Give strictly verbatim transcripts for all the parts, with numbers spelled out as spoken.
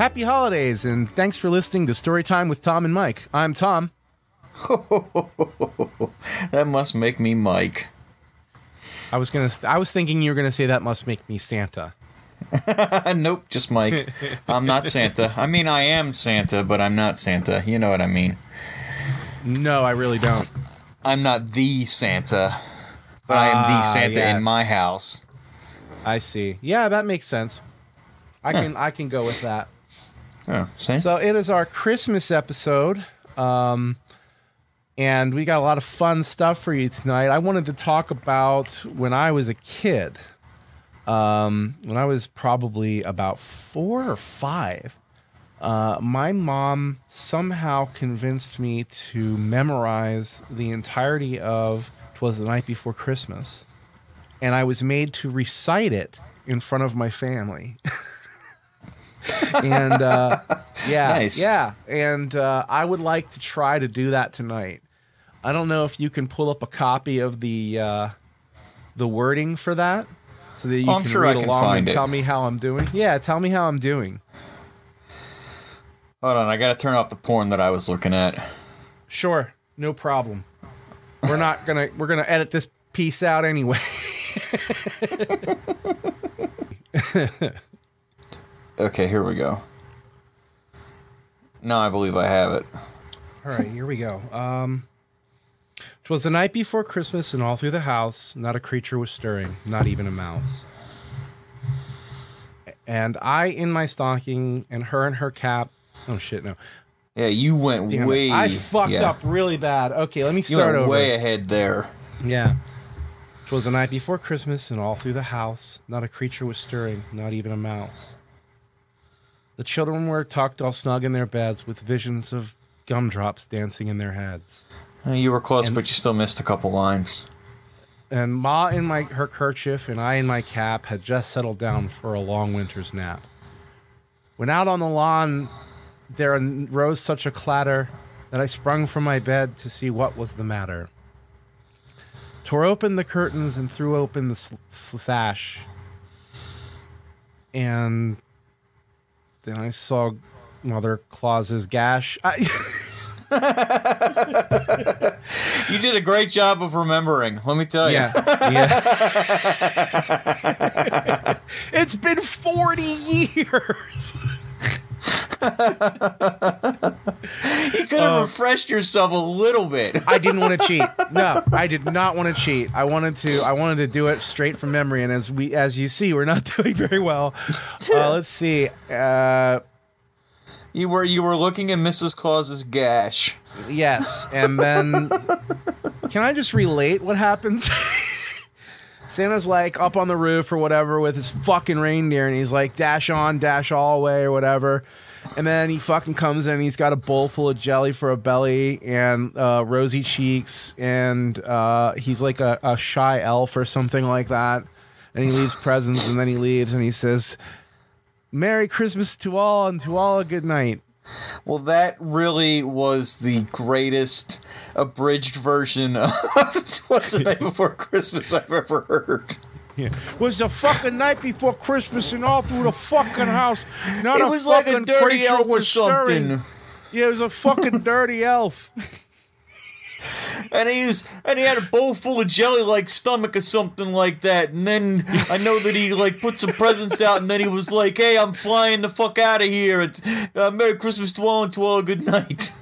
Happy holidays, and thanks for listening to Storytime with Tom and Mike. I'm Tom. That must make me Mike. I was gonna. I was thinking you were gonna say that must make me Santa. Nope, just Mike. I'm not Santa. I mean, I am Santa, but I'm not Santa. You know what I mean. No, I really don't. I'm not the Santa, but I am the Ah, Santa yes. in my house. I see. Yeah, that makes sense. I can. I can go with that. Oh, see? So it is our Christmas episode, um, and we got a lot of fun stuff for you tonight. I wanted to talk about when I was a kid. Um, when I was probably about four or five, uh, my mom somehow convinced me to memorize the entirety of "'Twas the Night Before Christmas," and I was made to recite it in front of my family. and uh, yeah, Nice. yeah, and uh, I would like to try to do that tonight. I don't know if you can pull up a copy of the uh, the wording for that, so that you Oh, I'm can sure read I can along find and it. tell me how I'm doing. Yeah, tell me how I'm doing. Hold on, I gotta turn off the porn that I was looking at. Sure, no problem. We're not gonna we're gonna edit this piece out anyway. Okay, here we go. Now I believe I have it. All right, here we go. Um, 'Twas the night before Christmas, and all through the house, not a creature was stirring, not even a mouse. And I in my stocking, and her in her cap. Oh shit, no. Yeah, you went Damn it. way... I fucked yeah. up really bad. Okay, let me You start went over. way ahead there. Yeah. 'Twas the night before Christmas, and all through the house, not a creature was stirring, not even a mouse. The children were tucked all snug in their beds, with visions of gumdrops dancing in their heads. Uh, You were close, And- but you still missed a couple lines. And Ma in my her kerchief and I in my cap had just settled down for a long winter's nap. When out on the lawn there rose such a clatter that I sprung from my bed to see what was the matter. Tore open the curtains and threw open the sl- sash. And then I saw Mother Claus's gash. I You did a great job of remembering, let me tell you. Yeah, yeah. It's been forty years. You could have refreshed yourself a little bit. I didn't want to cheat. No, I did not want to cheat. I wanted to. I wanted to do it straight from memory. And as we, as you see, we're not doing very well. Uh, let's see. Uh, You were you were looking at Missus Claus's gash. yes, and then can I just relate what happens? Santa's like up on the roof or whatever with his fucking reindeer, and he's like dash on, dash all away or whatever. And then he fucking comes in, and he's got a bowl full of jelly for a belly and uh, rosy cheeks, and uh, he's like a, a shy elf or something like that. And he leaves presents, and then he leaves, and he says, "Merry Christmas to all, and to all a good night." Well, that really was the greatest abridged version of What's the Night Before Christmas I've ever heard. Yeah. Was the fucking night before Christmas, and all through the fucking house, not It a was like fucking a dirty creature elf or was stirring. something. Yeah, it was a fucking dirty elf. And he's and he had a bowl full of jelly like stomach or something like that. And then I know that he like put some presents out, and then he was like, "Hey, I'm flying the fuck out of here. It's uh, Merry Christmas to all and to all, good night."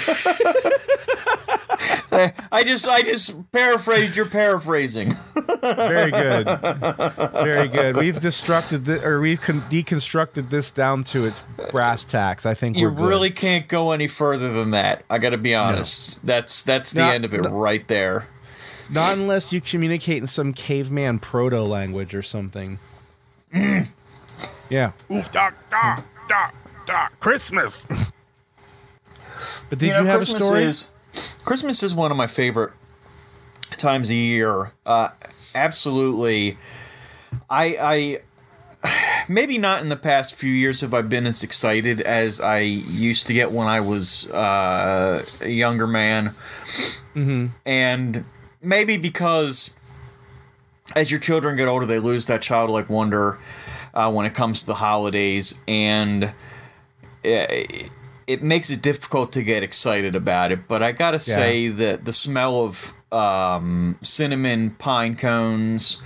I I just I just paraphrased your paraphrasing. Very good, very good. We've destructed the, or we've con- deconstructed this down to its brass tacks. I think You we're good. really can't go any further than that. I got to be honest. That's that's the No, end of it no. right there. Not unless you communicate in some caveman proto language or something. Yeah. Oof, da, da, da, da, Christmas. But did you, know, have Christmas a story? Is, Christmas is one of my favorite times a year. Uh, absolutely. I, I, maybe not in the past few years have I been as excited as I used to get when I was uh, a younger man. Mm-hmm. And maybe because as your children get older, they lose that childlike wonder uh, when it comes to the holidays. And it, it makes it difficult to get excited about it. But I gotta Yeah. say that the smell of um, cinnamon pine cones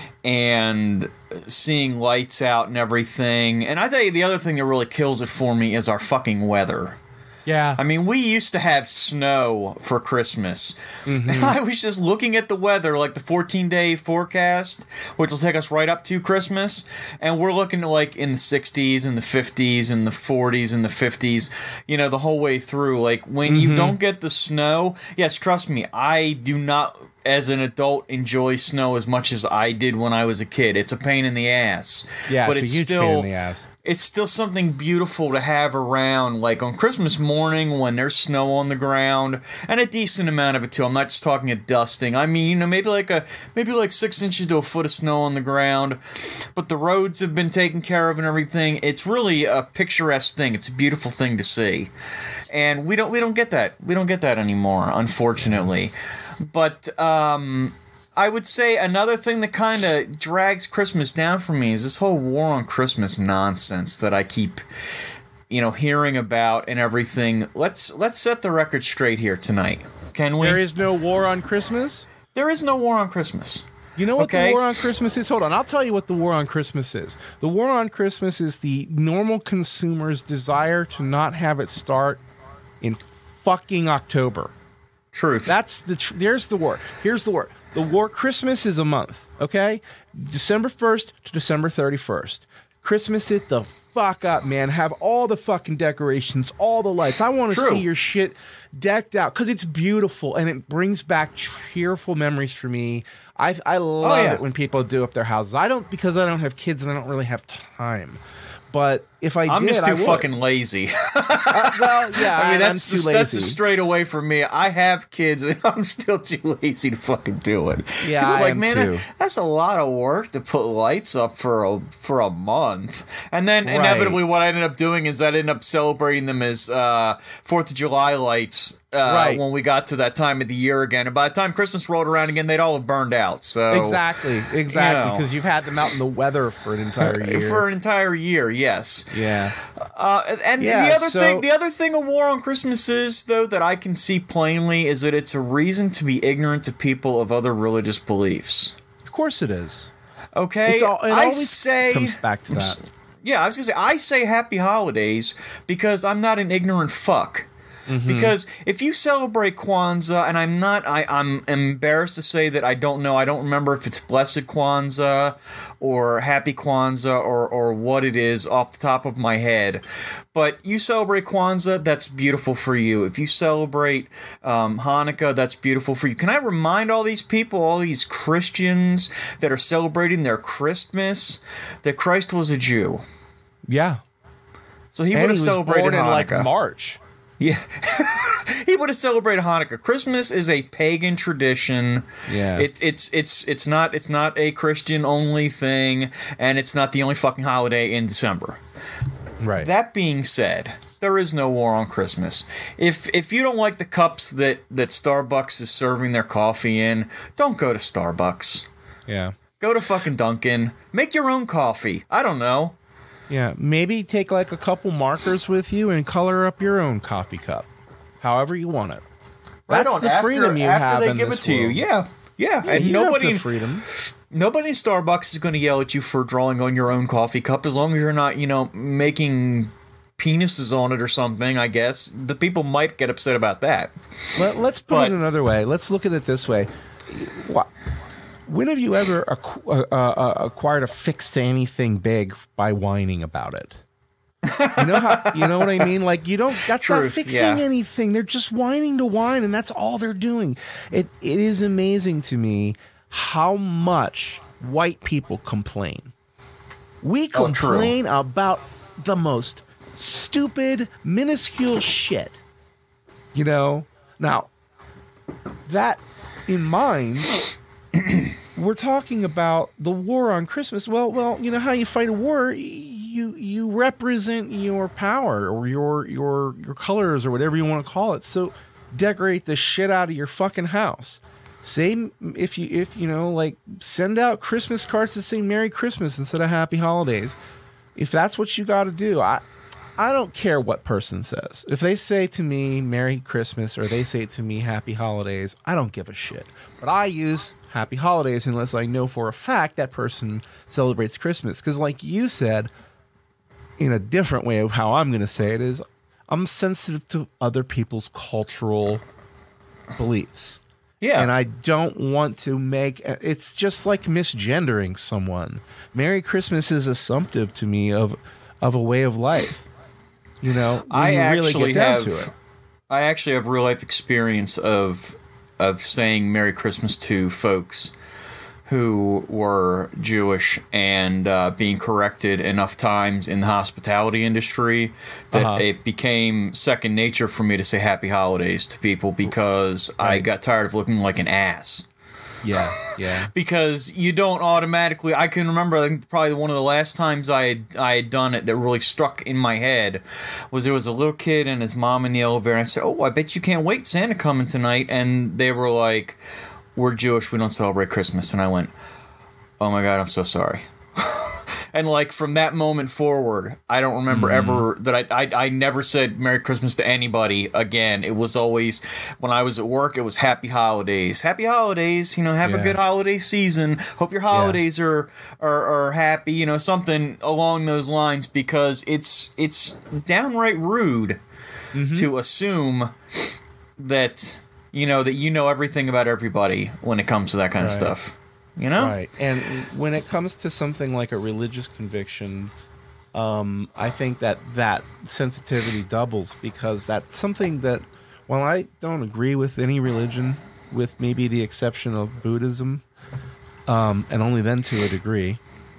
and seeing lights out and everything. And I tell you, the other thing that really kills it for me is our fucking weather. Yeah. I mean, we used to have snow for Christmas. Mm-hmm. And I was just looking at the weather, like the fourteen-day forecast, which will take us right up to Christmas. And we're looking at like in the sixties and the fifties and the forties and the fifties, you know, the whole way through. Like, when Mm-hmm. you don't get the snow, yes, trust me, I do not, as an adult, enjoy snow as much as I did when I was a kid. It's a pain in the ass. Yeah, but it's, it's a huge still pain in the ass. it's still something beautiful to have around, like on Christmas morning when there's snow on the ground, and a decent amount of it too. I'm not just talking a dusting. I mean, you know, maybe like a maybe like six inches to a foot of snow on the ground, but the roads have been taken care of and everything. It's really a picturesque thing. It's a beautiful thing to see, and we don't we don't get that. We don't get that anymore, unfortunately. But um. I would say another thing that kind of drags Christmas down for me is this whole war on Christmas nonsense that I keep, you know, hearing about and everything. Let's let's set the record straight here tonight, can we? There is no war on Christmas. There is no war on Christmas. You know what Okay. the war on Christmas is? Hold on, I'll tell you what the war on Christmas is. The war on Christmas is the normal consumer's desire to not have it start in fucking October. Truth. That's the tr- there's the war. Here's the war. The war Christmas is a month, okay? December first to December thirty-first. Christmas it the fuck up, man. Have all the fucking decorations, all the lights. I want to True. see your shit decked out cuz it's beautiful and it brings back cheerful memories for me. I I love yeah. it when people do up their houses. I don't because I don't have kids and I don't really have time. But if I I'm did, just too I would. fucking lazy. Uh, well, yeah, I mean, I'm that's too just, lazy. that's just straight away from me. I have kids, and I'm still too lazy to fucking do it. Yeah, 'Cause I'm I like, am man, too. that- that's a lot of work to put lights up for a for a month, and then Right. inevitably, what I ended up doing is I ended up celebrating them as uh, Fourth of July lights. Uh, Right. When we got to that time of the year again, and by the time Christmas rolled around again, they'd all have burned out. So Exactly, exactly, know. because you've had them out in the weather for an entire year. for an entire year, yes. yeah, Uh, and Yeah, the other so- thing, the other thing a war on Christmas is, though, that I can see plainly is that it's a reason to be ignorant to people of other religious beliefs. of course it is. Okay, It's all, it I always say, comes back to that. yeah, I was gonna say, I say Happy Holidays because I'm not an ignorant fuck. Mm-hmm. Because if you celebrate Kwanzaa, and I'm not, I, I'm embarrassed to say that I don't know, I don't remember if it's Blessed Kwanzaa or Happy Kwanzaa or, or what it is off the top of my head. But you celebrate Kwanzaa, that's beautiful for you. If you celebrate um, Hanukkah, that's beautiful for you. Can I remind all these people, all these Christians that are celebrating their Christmas, that Christ was a Jew? Yeah, So he and would he have was celebrated born in Hanukkah. like March. Yeah. He would have celebrated Hanukkah. Christmas is a pagan tradition. Yeah. It's it's it's it's not it's not a Christian only thing, and it's not the only fucking holiday in December. Right. That being said, there is no war on Christmas. If if you don't like the cups that, that Starbucks is serving their coffee in, don't go to Starbucks. yeah. Go to fucking Dunkin'. Make your own coffee. I don't know. Yeah. Maybe take like a couple markers with you and color up your own coffee cup, however you want it. Right That's on. the after, freedom you after have they in give this it to you. world. Yeah. Yeah. Yeah, and you nobody have the freedom. Nobody in Starbucks is going to yell at you for drawing on your own coffee cup as long as you're not, you know, making penises on it or something, I guess. The people might get upset about that. Let, let's put But- it another way. Let's look at it this way. Wha- When have you ever acqu- uh, uh, acquired a fix to anything big by whining about it? You know how you know what I mean? Like you don't. That's not Truth, fixing yeah. anything. They're just whining to whine, and that's all they're doing. It it is amazing to me how much white people complain. We Oh, true. complain about the most stupid, minuscule shit. You know. Now, that in mind. We're talking about the war on Christmas. Well, well, you know how you fight a war, you you represent your power or your your your colors or whatever you want to call it. So decorate the shit out of your fucking house. Say if you if you know like send out Christmas cards that say Merry Christmas instead of Happy Holidays. If that's what you got to do, I I don't care what person says. If they say to me Merry Christmas or they say to me Happy Holidays, I don't give a shit. But I use Happy Holidays unless I know for a fact that person celebrates Christmas. Because like you said, in a different way of how I'm going to say it is, I'm sensitive to other people's cultural beliefs. Yeah. And I don't want to make it's just like misgendering someone. Merry Christmas is assumptive to me of of a way of life. You know, when I you actually really get down have to it. I actually have real life experience of of saying Merry Christmas to folks who were Jewish and uh, being corrected enough times in the hospitality industry that Uh-huh. it became second nature for me to say Happy Holidays to people because I Right. got tired of looking like an ass. Yeah, yeah. Because you don't automatically. I can remember, I think probably one of the last times I had, I had done it that really struck in my head was there was a little kid and his mom in the elevator. And I said, "Oh, I bet you can't wait, Santa coming tonight." And they were like, "We're Jewish, we don't celebrate Christmas." And I went, "Oh my God, I'm so sorry." And like from that moment forward, I don't remember Mm. ever that I, I I never said Merry Christmas to anybody again. It was always when I was at work, it was Happy Holidays. Happy Holidays, you know, have Yeah. a good holiday season. Hope your holidays are, are are happy, you know, something along those lines because it's it's downright rude Mm-hmm. to assume that you know that you know everything about everybody when it comes to that kind of Right. stuff. You know? Right. And when it comes to something like a religious conviction, um, I think that that sensitivity doubles because that's something that, while I don't agree with any religion, with maybe the exception of Buddhism, um, and only then to a degree,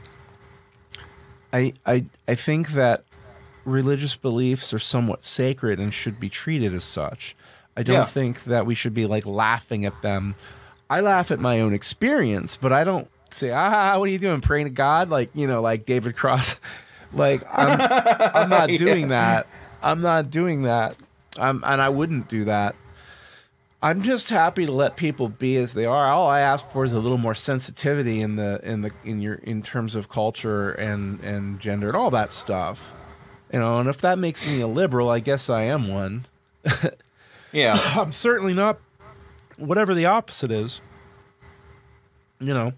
I, I, I think that religious beliefs are somewhat sacred and should be treated as such. I don't Yeah. think that we should be like laughing at them. I laugh at my own experience, but I don't say, ah, what are you doing? Praying to God? Like, you know, like David Cross. Like, I'm, I'm not Yeah. doing that. I'm not doing that. I'm, and I wouldn't do that. I'm just happy to let people be as they are. All I ask for is a little more sensitivity in the in the in your in terms of culture and and gender and all that stuff. You know, and if that makes me a liberal, I guess I am one. Yeah. I'm certainly not whatever the opposite is. You know.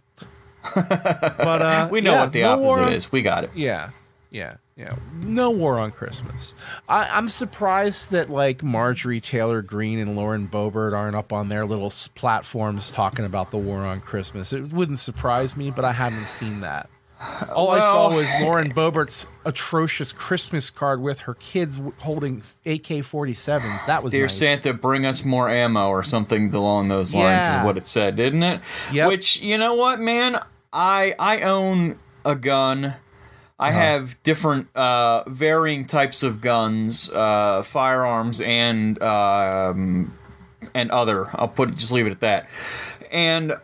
But uh We know yeah, what the no opposite war on- is. We got it. Yeah. Yeah. Yeah. No war on Christmas. I, I'm surprised that like Marjorie Taylor Greene and Lauren Boebert aren't up on their little s- platforms talking about the war on Christmas. It wouldn't surprise me, but I haven't seen that. All I saw Well- was Lauren Boebert's atrocious Christmas card with her kids w- holding A K forty-sevens. That was Dear nice. Santa, bring us more ammo or something along those lines Yeah. is what it said, didn't it? Yep. Which, you know what, man? I I own a gun. I Uh-huh. have different uh, varying types of guns, uh, firearms, and um, and other. I'll put just leave it at that. And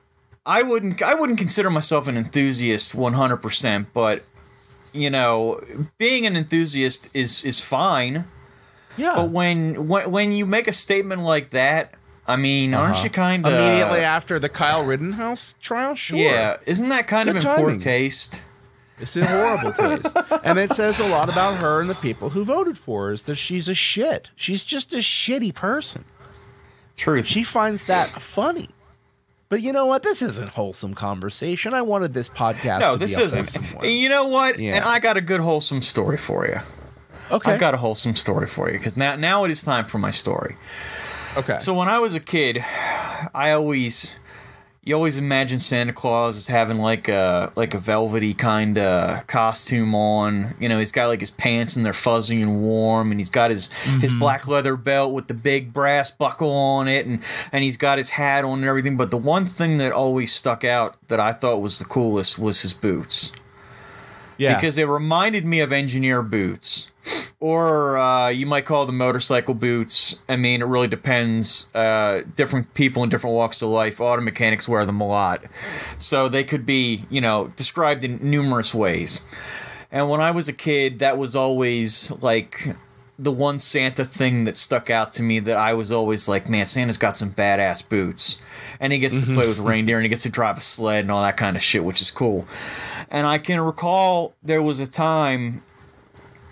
I wouldn't I wouldn't consider myself an enthusiast one hundred percent, but you know, being an enthusiast is is fine. Yeah. But when when when you make a statement like that, I mean, aren't Uh-huh. you kind of Immediately after the Kyle Rittenhouse trial? Sure. Yeah, isn't that kind Good of in poor timing. taste? It's in horrible taste. And it says a lot about her and the people who voted for her is that she's a shit. She's just a shitty person. Truth. She finds that funny. But you know what? This isn't wholesome conversation. I wanted this podcast no, to this be a isn't. wholesome one. You know what? Yeah. And I got a good wholesome story for you. Okay. I've got a wholesome story for you because now now it is time for my story. okay. So when I was a kid, I always you always imagine Santa Claus as having like a like a velvety kind of costume on. You know, he's got like his pants and they're fuzzy and warm, and he's got his his black leather belt with the big brass buckle on it, and and he's got his hat on and everything. But the one thing that always stuck out that I thought was the coolest was his boots. yeah. Because it reminded me of engineer boots. Or uh, you might call them motorcycle boots. I mean, it really depends. Uh, different people in different walks of life. Auto mechanics wear them a lot. So they could be, you know, described in numerous ways. And when I was a kid, that was always, like, the one Santa thing that stuck out to me that I was always like, man, Santa's got some badass boots. And he gets to play with reindeer and he gets to drive a sled and all that kind of shit, which is cool. And I can recall there was a time...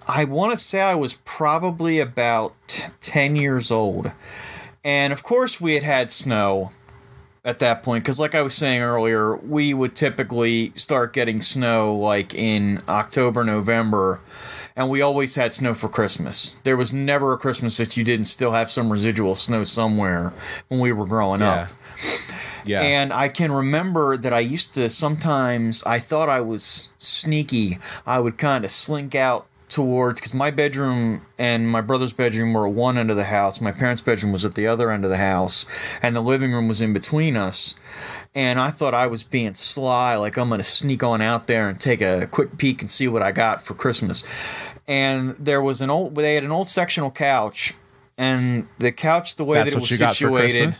I want to say I was probably about ten years old. And of course we had had snow at that point, because like I was saying earlier, we would typically start getting snow like in October, November, and we always had snow for Christmas. There was never a Christmas that you didn't still have some residual snow somewhere when we were growing Yeah. up. Yeah. And I can remember that I used to sometimes, I thought I was sneaky. I would kind of slink out towards, because my bedroom and my brother's bedroom were at one end of the house. My parents' bedroom was at the other end of the house, and the living room was in between us. And I thought I was being sly, like I'm going to sneak on out there and take a quick peek and see what I got for Christmas. And there was an old, they had an old sectional couch, and the couch, the way That's that it what was you got for situated. Christmas?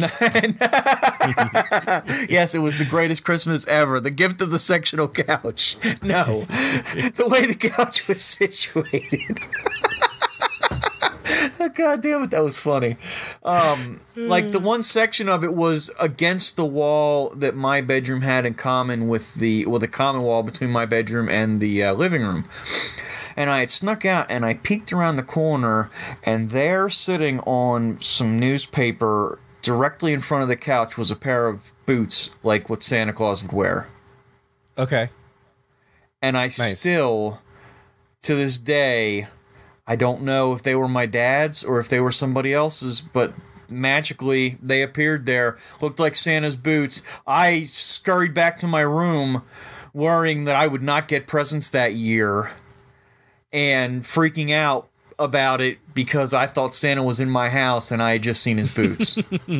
Yes, it was the greatest Christmas ever. The gift of the sectional couch. No, the way the couch was situated. God damn it, that was funny. Um, like the one section of it was against the wall that my bedroom had in common with the well, the common wall between my bedroom and the uh, living room. And I had snuck out and I peeked around the corner, and there, sitting on some newspaper directly in front of the couch, was a pair of boots like what Santa Claus would wear. Okay. And I Nice. still, to this day, I don't know if they were my dad's or if they were somebody else's, but magically they appeared there, looked like Santa's boots. I scurried back to my room worrying that I would not get presents that year and freaking out about it because I thought Santa was in my house and I had just seen his boots.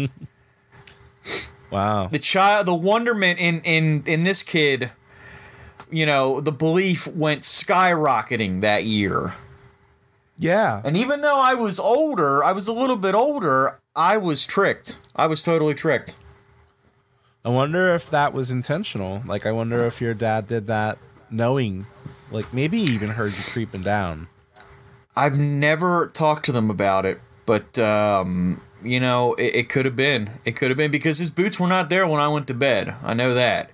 Wow. The child, the wonderment in, in, in this kid, you know, the belief went skyrocketing that year. Yeah. And even though I was older, I was a little bit older, I was tricked. I was totally tricked. I wonder if that was intentional. Like, I wonder if your dad did that knowing, like, maybe he even heard you creeping down. I've never talked to them about it, but, um, you know, it, it could have been. It could have been because his boots were not there when I went to bed. I know that.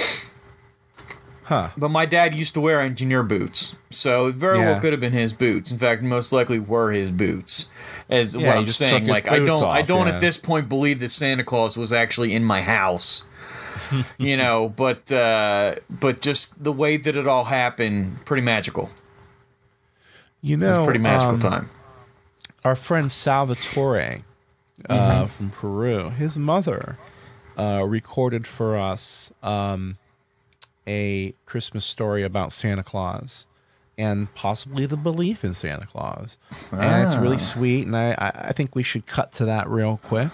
Huh. But my dad used to wear engineer boots, so it very Yeah. well could have been his boots. In fact, most likely were his boots. As Yeah, what he I'm just took saying, his like I boots don't, I off, don't yeah. at this point believe that Santa Claus was actually in my house. You know, but uh, but just the way that it all happened, pretty magical. You It know, was a pretty magical um, time. our friend Salvatore uh, Mm-hmm. from Peru, his mother uh, recorded for us um, a Christmas story about Santa Claus and possibly the belief in Santa Claus. And it's really Ah. sweet, and I, I, I think we should cut to that real quick.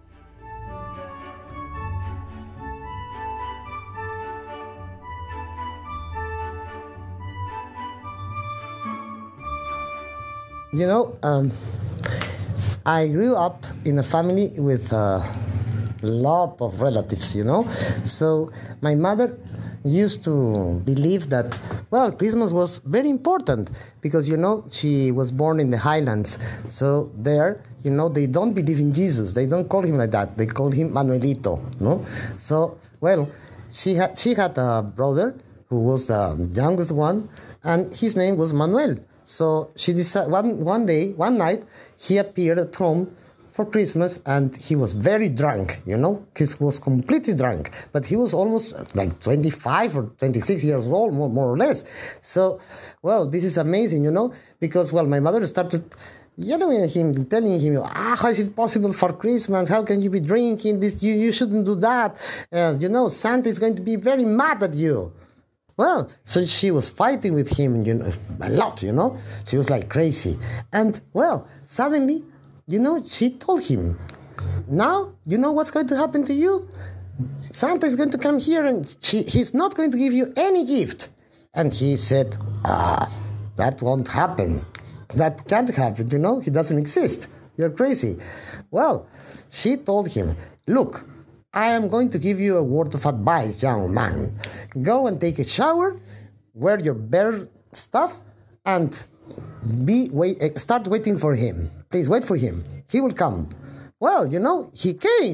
You know, um, I grew up in a family with a lot of relatives, you know. So my mother used to believe that, well, Christmas was very important because, you know, she was born in the Highlands. So there, you know, they don't believe in Jesus. They don't call him like that. They call him Manuelito, no? So, well, she had, she had a brother who was the youngest one, and his name was Manuel. So she decided one one day, one night, he appeared at home for Christmas, and he was very drunk. You know, he was completely drunk, but he was almost like twenty-five or twenty-six years old, more, more or less. So, well, this is amazing, you know, because well, my mother started yelling at him, telling him, ah, how is it possible for Christmas? How can you be drinking this? You you shouldn't do that. Uh, you know, Santa is going to be very mad at you. Well, so she was fighting with him, you know, a lot, you know. She was like crazy. And, well, suddenly, you know, she told him, now, you know what's going to happen to you? Santa is going to come here and she, he's not going to give you any gift. And he said, ah, that won't happen. That can't happen, you know. He doesn't exist. You're crazy. Well, she told him, look, I am going to give you a word of advice, young man. Go and take a shower, wear your bare stuff, and be wait. eh, Start waiting for him. Please wait for him. He will come. Well, you know, he came.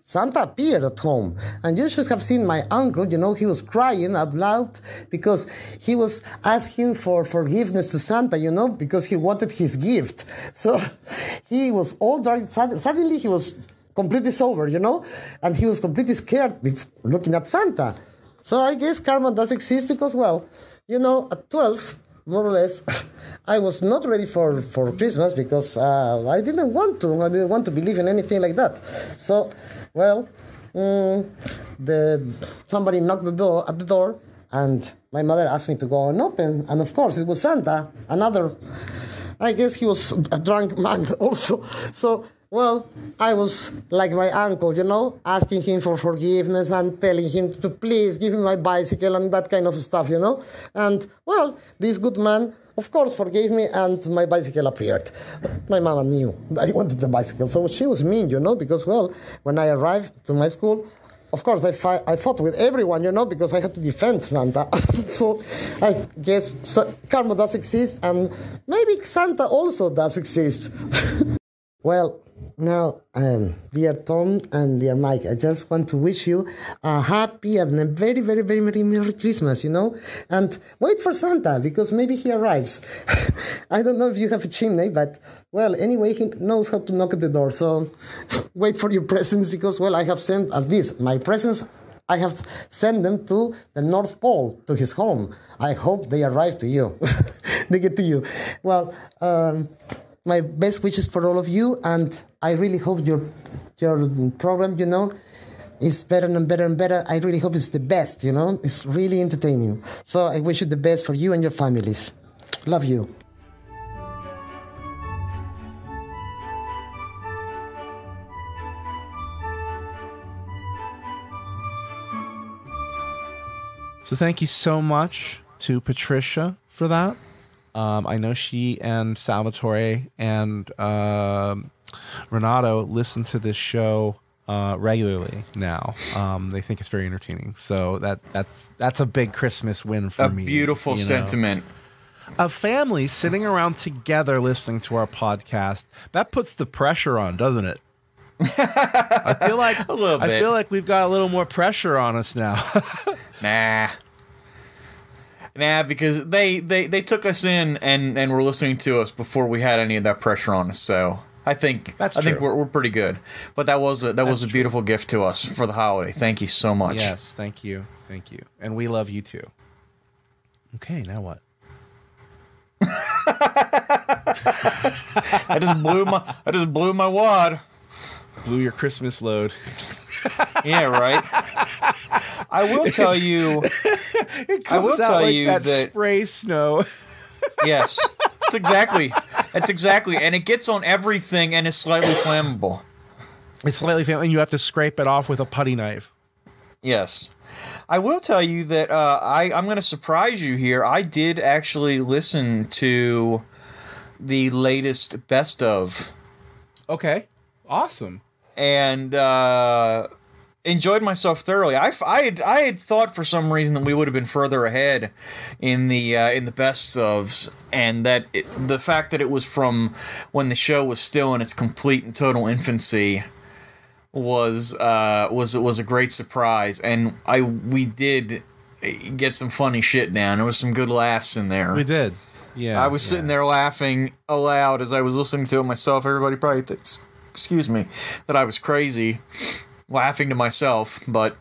Santa appeared at home. And you should have seen my uncle, you know, he was crying out loud because he was asking for forgiveness to Santa, you know, because he wanted his gift. So he was all dark. Suddenly he was completely sober, you know, and he was completely scared looking at Santa. So I guess karma does exist because, well, you know, at twelve, more or less, I was not ready for, for Christmas because uh, I didn't want to. I didn't want to believe in anything like that. So, well, mm, the somebody knocked the door at the door, and my mother asked me to go and open. And of course, it was Santa. Another, I guess he was a drunk man also. So, well, I was like my uncle, you know, asking him for forgiveness and telling him to please give me my bicycle and that kind of stuff, you know. And, well, this good man, of course, forgave me and my bicycle appeared. My mama knew I wanted the bicycle, so she was mean, you know, because, well, when I arrived to my school, of course, I, fi- I fought with everyone, you know, because I had to defend Santa. So I guess so, karma does exist, and maybe Santa also does exist. Well, now, um, dear Tom and dear Mike, I just want to wish you a happy and a very, very, very, very Merry Christmas, you know? And wait for Santa, because maybe he arrives. I don't know if you have a chimney, but, well, anyway, he knows how to knock at the door. So wait for your presents, because, well, I have sent, at least my presents, I have sent them to the North Pole, to his home. I hope they arrive to you. They get to you. Well, um... my best wishes for all of you, and I really hope your your program, you know, is better and better and better. I really hope it's the best, you know. It's really entertaining. So I wish you the best for you and your families. Love you. So thank you so much to Patricia for that. Um, I know she and Salvatore and uh, Renato listen to this show uh, regularly now. Um, they think it's very entertaining. So that that's that's a big Christmas win for a me. A beautiful you know? sentiment. A family sitting around together listening to our podcast, that puts the pressure on, doesn't it? I feel like a little bit. I feel like we've got a little more pressure on us now. Nah. Nah, because they, they, they took us in and, and were listening to us before we had any of that pressure on us. So I think That's I true. think we're we're pretty good. But that was a, that That's was a beautiful true. gift to us for the holiday. Thank you so much. Yes, thank you, thank you, and we love you too. Okay, now what? I just blew my I just blew my wad. Blew your Christmas load. Yeah, right. I will tell you. It I will comes out tell like you that, that spray snow. Yes, that's exactly. That's exactly, and it gets on everything, and it's slightly flammable. It's slightly flammable, and you have to scrape it off with a putty knife. Yes. I will tell you that uh, I, I'm going to surprise you here. I did actually listen to the latest best of. Okay, awesome. And uh, enjoyed myself thoroughly. I, I, had, I had thought for some reason that we would have been further ahead in the uh, in the best ofs, and that it, the fact that it was from when the show was still in its complete and total infancy was uh, was was a great surprise. And I we did get some funny shit down. There was some good laughs in there. We did. Yeah. I was yeah. sitting there laughing aloud as I was listening to it myself. Everybody probably thinks, excuse me, that I was crazy, laughing to myself, but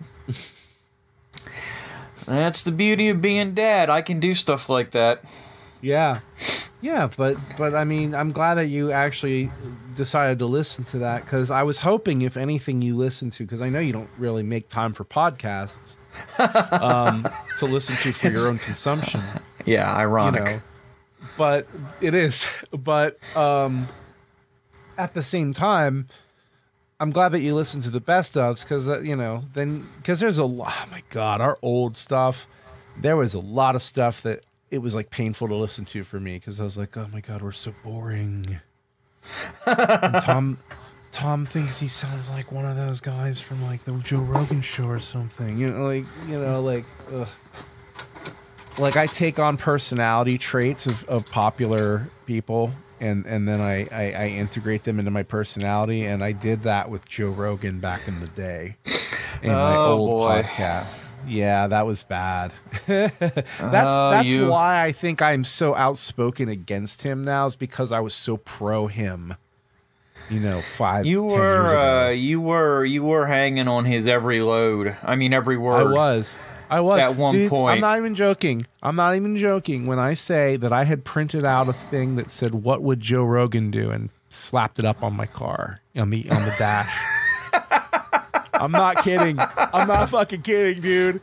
that's the beauty of being dad. I can do stuff like that. Yeah. Yeah, but but I mean, I'm glad that you actually decided to listen to that, because I was hoping, if anything, you listen to, because I know you don't really make time for podcasts um, to listen to for It's, your own consumption. Yeah, ironic. You know? But it is. But um, at the same time, I'm glad that you listen to the best ofs, because that you know then because there's a lot. Oh my God, our old stuff. There was a lot of stuff that it was like painful to listen to for me, because I was like, oh my God, we're so boring. And Tom, Tom thinks he sounds like one of those guys from like the Joe Rogan show or something. You know, like you know, like. Ugh. Like, I take on personality traits of, of popular people, and and then I, I I integrate them into my personality, and I did that with Joe Rogan back in the day in my Oh, old boy. podcast. Yeah, that was bad. that's Oh, that's you- why I think I'm so outspoken against him now, is because I was so pro him. You know, five You ten years were ago. uh, you were you were hanging on his every load. I mean every I word. was. I was. At one Dude, point. I'm not even joking. I'm not even joking when I say that I had printed out a thing that said, "What would Joe Rogan do?" and slapped it up on my car on the on the dash. I'm not kidding. I'm not fucking kidding, dude.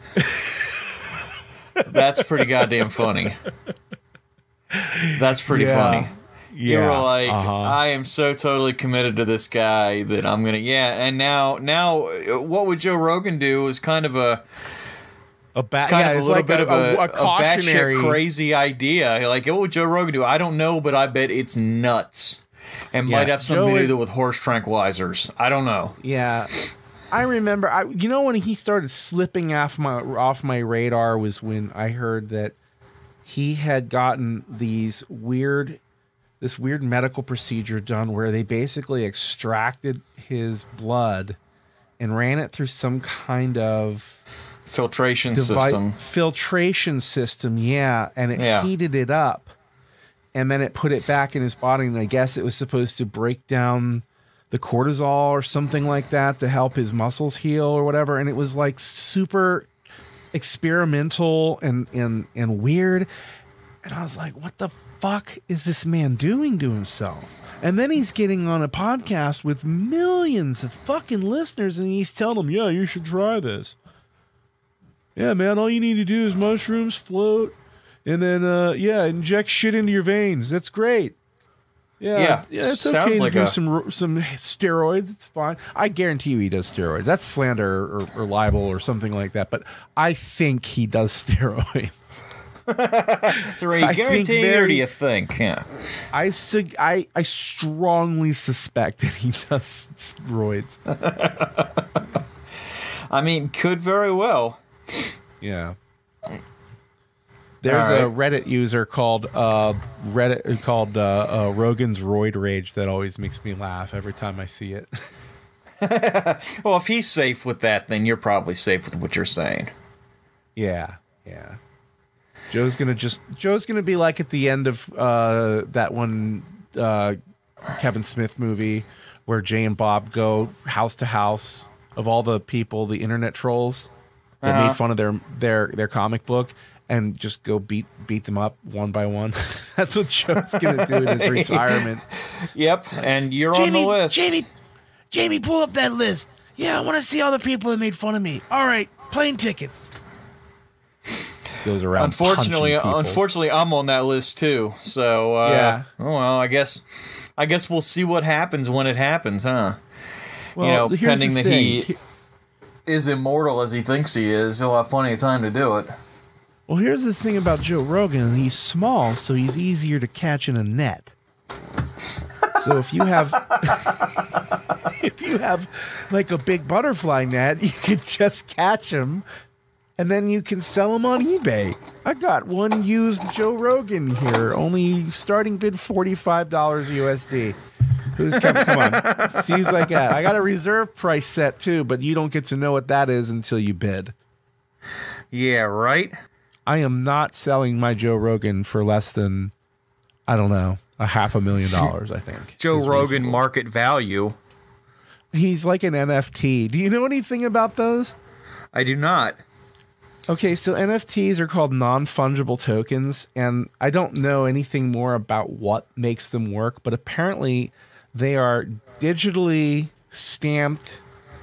That's pretty goddamn funny. That's pretty Yeah. funny. You Yeah. were like, uh-huh. I am so totally committed to this guy that I'm gonna, yeah. And now, now, uh, what would Joe Rogan do is kind of a, a ba- it's kind yeah, of a it's little like bit a, of a, a, a a cautionary. batshit crazy idea. Like, what would Joe Rogan do? I don't know, but I bet it's nuts, and Yeah, might have something Joe to is- do with horse tranquilizers. I don't know. Yeah. I remember I you know when he started slipping off my off my radar was when I heard that he had gotten these weird this weird medical procedure done where they basically extracted his blood and ran it through some kind of Filtration devi- system. filtration system, yeah, and it Yeah. heated it up and then it put it back in his body, and I guess it was supposed to break down the cortisol or something like that to help his muscles heal or whatever. And it was like super experimental and, and, and weird. And I was like, what the fuck is this man doing to himself? And then he's getting on a podcast with millions of fucking listeners and he's telling them, yeah, you should try this. Yeah, man, all you need to do is mushrooms, float, and then, uh, yeah, inject shit into your veins. That's great. Yeah, Yeah, yeah, it's sounds okay to like do a- some ro- some steroids. It's fine. I guarantee you he does steroids. That's slander or, or libel or something like that. But I think he does steroids. So are you I think guaranteeing or very- do you think? Yeah. I, sug- I I strongly suspect that he does steroids. I mean, could very well. Yeah. There's All a Reddit user called uh, Reddit called uh, uh, Rogan's Roid Rage that always makes me laugh every time I see it. Well, if he's safe with that, then you're probably safe with what you're saying. Yeah, yeah. Joe's gonna just Joe's gonna be like at the end of uh, that one uh, Kevin Smith movie where Jay and Bob go house to house of all the people, the internet trolls that Uh-huh. made fun of their their their comic book, and just go beat beat them up one by one. That's what Joe's gonna do in his retirement. Yep, and you're on the list. Jamie, Jamie, pull up that list. Yeah, I want to see all the people that made fun of me. All right, plane tickets. Goes around. Unfortunately, punching people. unfortunately, I'm on that list too. So uh, Yeah. oh, well, I guess, I guess we'll see what happens when it happens, huh? Well, you know, here's pending the that thing. he is immortal as he thinks he is, he'll have plenty of time to do it. Well, here's the thing about Joe Rogan. He's small, so he's easier to catch in a net. So if you have if you have like a big butterfly net, you can just catch him and then you can sell them on eBay. I got one used Joe Rogan here, only starting bid forty-five dollars U S D. Who's come, come on. Seems like that. I got a reserve price set too, but you don't get to know what that is until you bid. Yeah, right. I am not selling my Joe Rogan for less than, I don't know, a half a million dollars, I think. Joe is Rogan reasonable. market value. He's like an N F T. Do you know anything about those? I do not. Okay, so N F Ts are called non-fungible tokens, and I don't know anything more about what makes them work, but apparently they are digitally stamped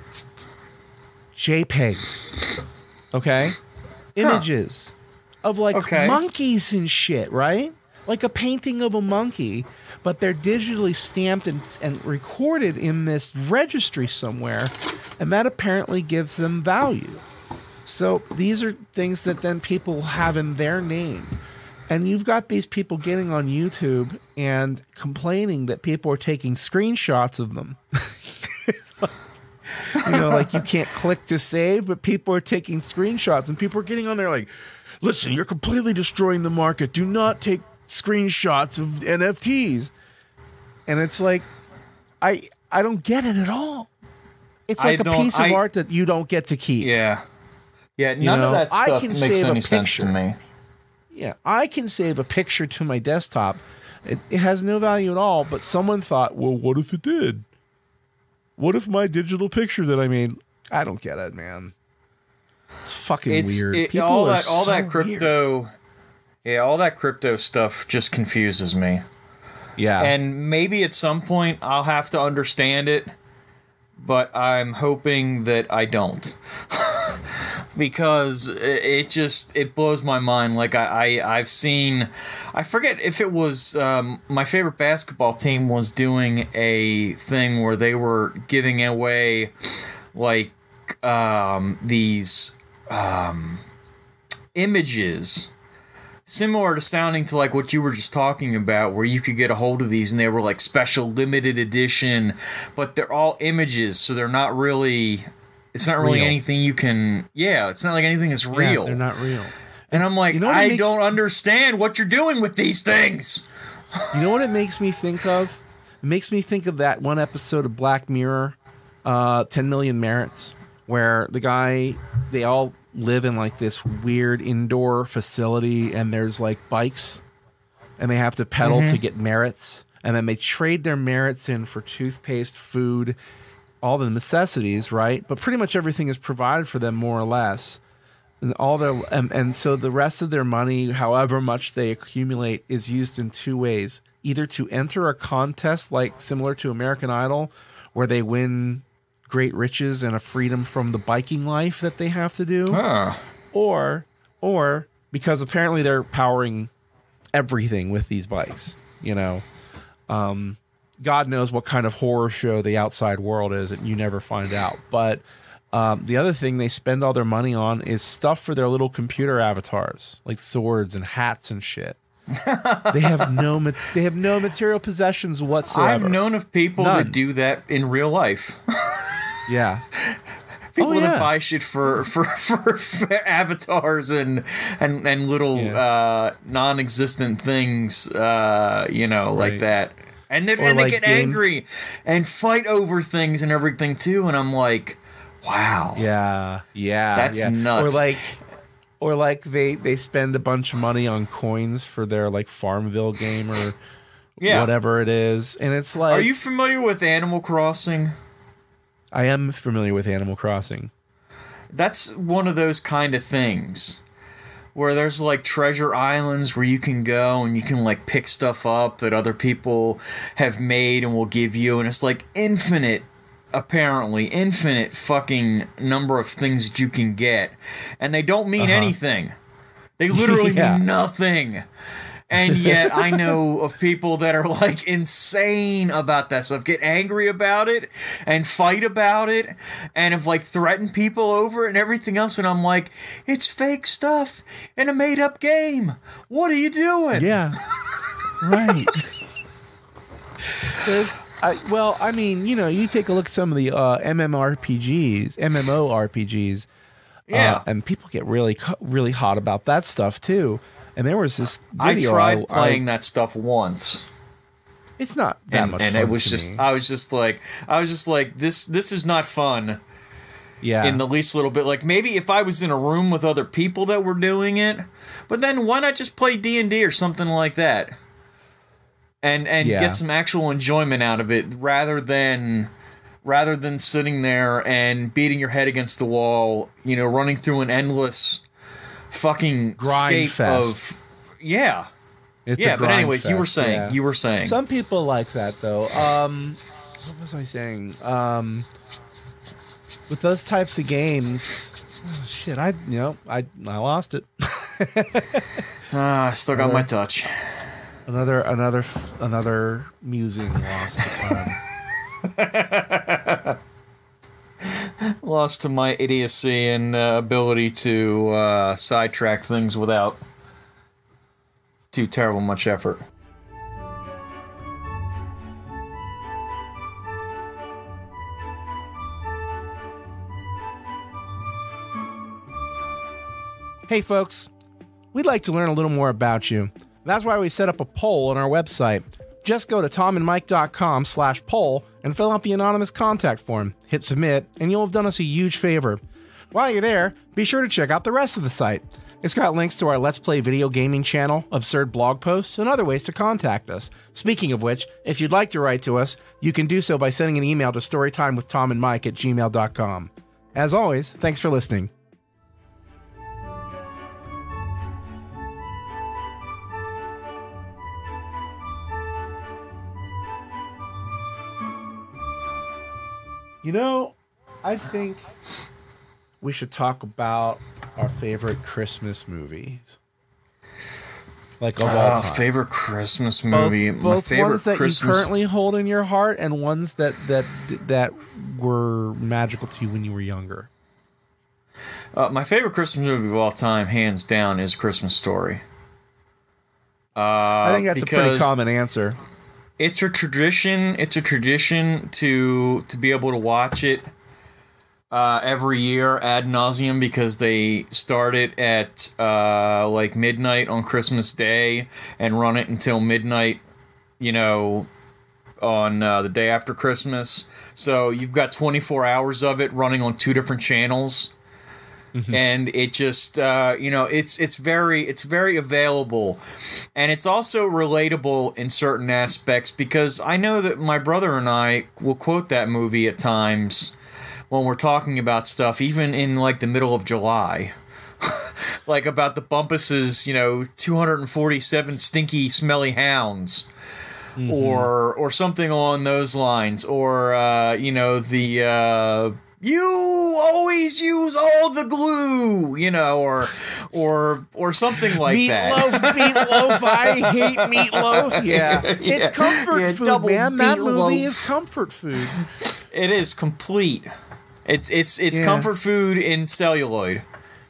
JPEGs. Okay? Images of like Okay. monkeys and shit, right? Like a painting of a monkey, but they're digitally stamped and, and recorded in this registry somewhere, and that apparently gives them value. So these are things that then people have in their name. And you've got these people getting on YouTube and complaining that people are taking screenshots of them. You know, like you can't click to save, but people are taking screenshots and people are getting on there like, listen, you're completely destroying the market. Do not take screenshots of N F Ts. and it's like, I I don't get it at all. It's like I a don't- piece of I- art that you don't get to keep. Yeah. Yeah, none know, of that I stuff can makes save a any sense to picture. me. Yeah, I can save a picture to my desktop. It, it has no value at all, but someone thought, well, what if it did? What if my digital picture that I made? I don't get it, man. It's fucking It's weird. it, People all are that all so that weird. crypto Yeah, all that crypto stuff just confuses me. Yeah. And maybe at some point I'll have to understand it, but I'm hoping that I don't. Because it, it just it blows my mind. Like I, I I've seen, I forget if it was um, my favorite basketball team was doing a thing where they were giving away like um, these um, images similar to sounding to like what you were just talking about, where you could get a hold of these and they were like special limited edition, but they're all images, so they're not really. It's not really Real. anything you can. Yeah, it's not like anything is Yeah, real. they're not real. And I'm like, You know what it I makes- don't understand what you're doing with these things. You know what it makes me think of? It makes me think of that one episode of Black Mirror, uh, ten million Merits, where the guy, they all live in like this weird indoor facility and there's like bikes and they have to pedal to get merits. And then they trade their merits in for toothpaste, food, all the necessities, right? But pretty much everything is provided for them more or less. And all their and, and so the rest of their money, however much they accumulate, is used in two ways: either to enter a contest like similar to American Idol, where they win great riches and a freedom from the biking life that they have to do, Huh. or or because apparently they're powering everything with these bikes. You know, um, God knows what kind of horror show the outside world is, and you never find out. But Um, the other thing they spend all their money on is stuff for their little computer avatars, like swords and hats and shit. They have no ma- they have no material possessions whatsoever. I've known of people None. that do that in real life. Yeah. People Oh, yeah. that buy shit for, for, for, for avatars and and, and little Yeah. uh, non-existent things, uh, you know, like Right. that. And, they Or and they like get game- angry and fight over things and everything too. And I'm like, wow. Yeah. Yeah. That's yeah. nuts. Or like or like they they spend a bunch of money on coins for their like Farmville game or Yeah. whatever it is. And it's like Are you familiar with Animal Crossing? I am familiar with Animal Crossing. That's one of those kind of things where there's like treasure islands where you can go and you can like pick stuff up that other people have made and will give you, and it's like infinite, apparently infinite fucking number of things that you can get, and they don't mean anything. They literally Yeah. mean nothing. And yet I know of people that are like insane about that stuff, get angry about it and fight about it and have like threatened people over it and everything else. And I'm like, it's fake stuff in a made up game. What are you doing? Yeah. Right. There's, I, well, I mean, you know, you take a look at some of the uh, MMORPGs, MMORPGs, Yeah. uh, and people get really, co- really hot about that stuff too. And there was this I video. tried I- playing I- that stuff once. It's not that And, much and fun it was to just, me. I was just like, I was just like, this, this is not fun. yeah. In the least little bit. Like, maybe if I was in a room with other people that were doing it, but then why not just play D and D or something like that? And and Yeah. get some actual enjoyment out of it rather than rather than sitting there and beating your head against the wall, you know, running through an endless fucking Grind scape fest. of yeah. It's a Yeah, but grind anyways, you were fest, saying, yeah. you were saying. Some people like that though. Um, what was I saying? Um, with those types of games, oh, shit, I you know I I lost it. Ah, I still got my touch. Another another another musing lost. Um, Lost to my idiocy and uh, ability to uh, sidetrack things without too terrible much effort. Hey folks, we'd like to learn a little more about you. That's why we set up a poll on our website. Just go to tomandmike.com slash poll and fill out the anonymous contact form. Hit submit, and you'll have done us a huge favor. While you're there, be sure to check out the rest of the site. It's got links to our Let's Play video gaming channel, absurd blog posts, and other ways to contact us. Speaking of which, if you'd like to write to us, you can do so by sending an email to storytimewithtomandmike at gmail dot com. As always, thanks for listening. You know, I think we should talk about our favorite Christmas movies. Like of all Uh, time. favorite Christmas movie. Both, My both favorite ones that Christmas. you currently hold in your heart and ones that, that, that were magical to you when you were younger. Uh, my favorite Christmas movie of all time, hands down, is Christmas Story. Uh, I think that's a pretty because common answer. It's a tradition. It's a tradition to to be able to watch it uh, every year ad nauseum because they start it at uh, like midnight on Christmas Day and run it until midnight, you know, on uh, the day after Christmas. So you've got twenty-four hours of it running on two different channels. Mm-hmm. And it just uh, you know it's it's very it's very available, and it's also relatable in certain aspects because I know that my brother and I will quote that movie at times when we're talking about stuff, even in like the middle of July, like about the Bumpuses, you know, two hundred forty-seven stinky, smelly hounds. Mm-hmm. Or or something along those lines, or uh, you know the. Uh, You always use all the glue, you know, or or or something like meatloaf, that. Meatloaf, I hate meatloaf. Yeah, it's yeah. comfort yeah, food, man. That meatloaf. movie is comfort food. It is complete. It's it's it's yeah. comfort food in celluloid.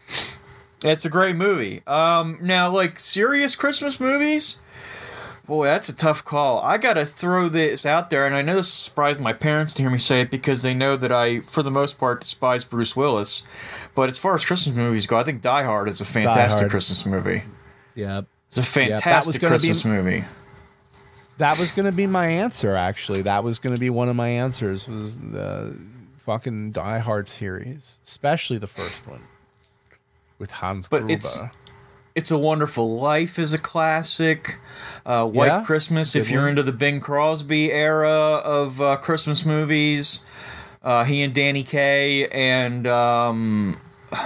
It's a great movie. Um, now, like serious Christmas movies. Boy, that's a tough call. I gotta throw this out there, and I know this surprised my parents to hear me say it because they know that I, for the most part, despise Bruce Willis. But as far as Christmas movies go, I think Die Hard is a fantastic Christmas movie. Yeah. It's a fantastic yeah, Christmas be, movie. That was going to be my answer, actually. That was going to be one of my answers, was the fucking Die Hard series, especially the first one with Hans But Gruber. it's... It's a Wonderful Life is a classic. Uh, White yeah, Christmas, if you're one. into the Bing Crosby era of uh, Christmas movies. Uh, he and Danny Kaye. And, um,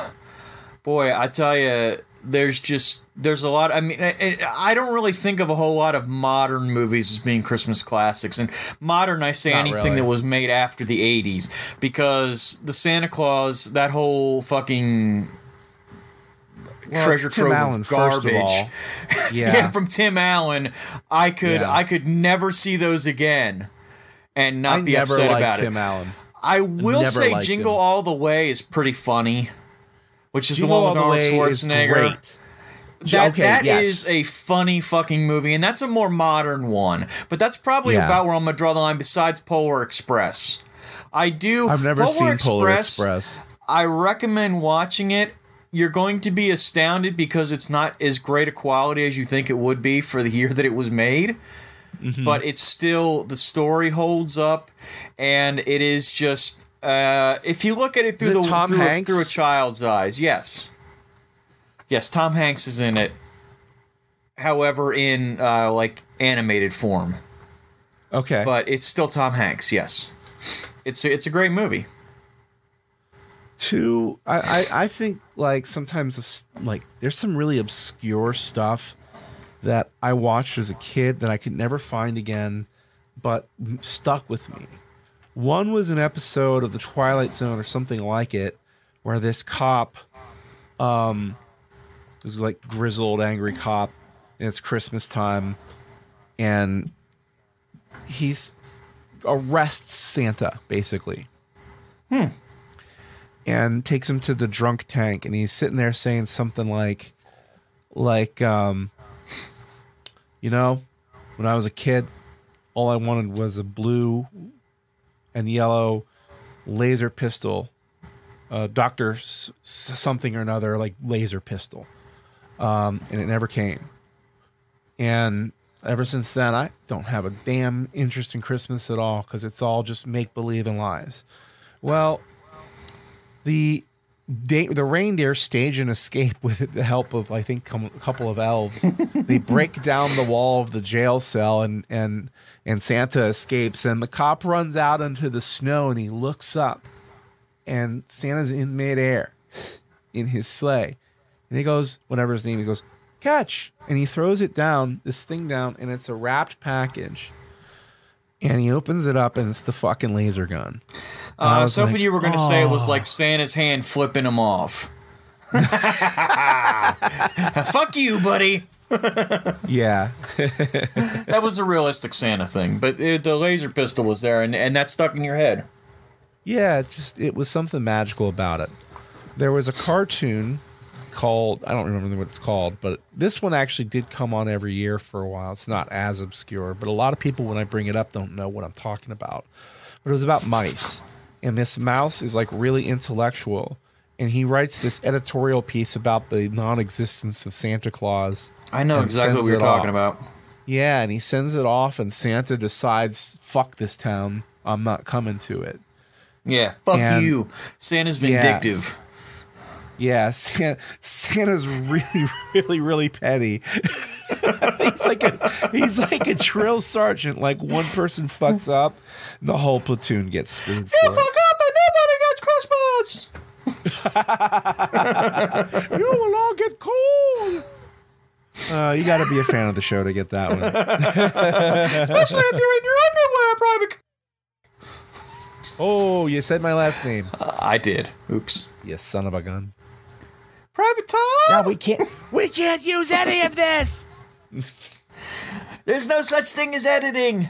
boy, I tell you, there's just, there's a lot. I mean, I, I don't really think of a whole lot of modern movies as being Christmas classics. And modern, I say Not anything really. that was made after the eighties. Because the Santa Claus, that whole fucking... Well, treasure Tim trove Allen, of first of garbage. all. Yeah. yeah, from Tim Allen, I could Yeah. I could never see those again and not I be never upset liked about Tim it. Allen. I will Never say liked Jingle him. All the Way is pretty funny, which is Jingle the All one with the Arnold Way is Schwarzenegger. great. That, Okay, that yes. is a funny fucking movie, and that's a more modern one. But that's probably Yeah. about where I'm gonna draw the line. Besides Polar Express, I do. I've never Polar seen Express, Polar Express. I recommend watching it. You're going to be astounded because it's not as great a quality as you think it would be for the year that it was made. Mm-hmm. But it's still, the story holds up, and it is just, uh, if you look at it through, Is it the, Tom through, Hanks? through a child's eyes, yes. Yes, Tom Hanks is in it. However, in, uh, like, animated form. Okay. But it's still Tom Hanks, yes. It's a, it's a great movie. Two, I, I, I think like sometimes this, like there's some really obscure stuff that I watched as a kid that I could never find again, but stuck with me. One was an episode of The Twilight Zone or something like it, where this cop, um, this like grizzled, angry cop, and it's Christmas time, and he's arrests Santa basically. Hmm. And takes him to the drunk tank, and he's sitting there saying something like, like, um, you know, when I was a kid, all I wanted was a blue and yellow laser pistol, uh, Doctor s- something or another, like laser pistol, um, and it never came. And ever since then, I don't have a damn interest in Christmas at all because it's all just make believe and lies. Well, the they, the reindeer stage an escape with the help of, I think, a couple of elves. They break down the wall of the jail cell, and and and Santa escapes. And the cop runs out into the snow, and he looks up, and Santa's in midair in his sleigh, and he goes, whatever his name, he goes, catch, and he throws it down, this thing down, and it's a wrapped package. And he opens it up, and it's the fucking laser gun. Uh, I was hoping like, you were going to oh. say it was like "Oh." Santa's hand flipping him off. Fuck you, buddy. Yeah. That was a realistic Santa thing, but it, the laser pistol was there, and, and that stuck in your head. Yeah, it just it was something magical about it. There was a cartoon called, I don't remember what it's called, but this one actually did come on every year for a while. It's not as obscure, but a lot of people, when I bring it up, don't know what I'm talking about. But it was about mice, and this mouse is like really intellectual, and he writes this editorial piece about the non-existence of Santa Claus. I know exactly what you're talking about. Yeah, and he sends it off, and Santa decides, fuck this town, I'm not coming to it. Yeah, fuck and, you. Santa's vindictive. Yeah. Yeah, Santa, Santa's really, really, really petty. he's like a he's like a drill sergeant. Like one person fucks up, the whole platoon gets screwed. You for fuck it. up and nobody gets Christmas. You will all get cold. Uh, you got to be a fan of the show to get that one, especially if you're in your underwear, Private. Oh, you said my last name. Uh, I did. Oops. You son of a gun. Private Tom. No, we can't. We can't use any of this. There's no such thing as editing.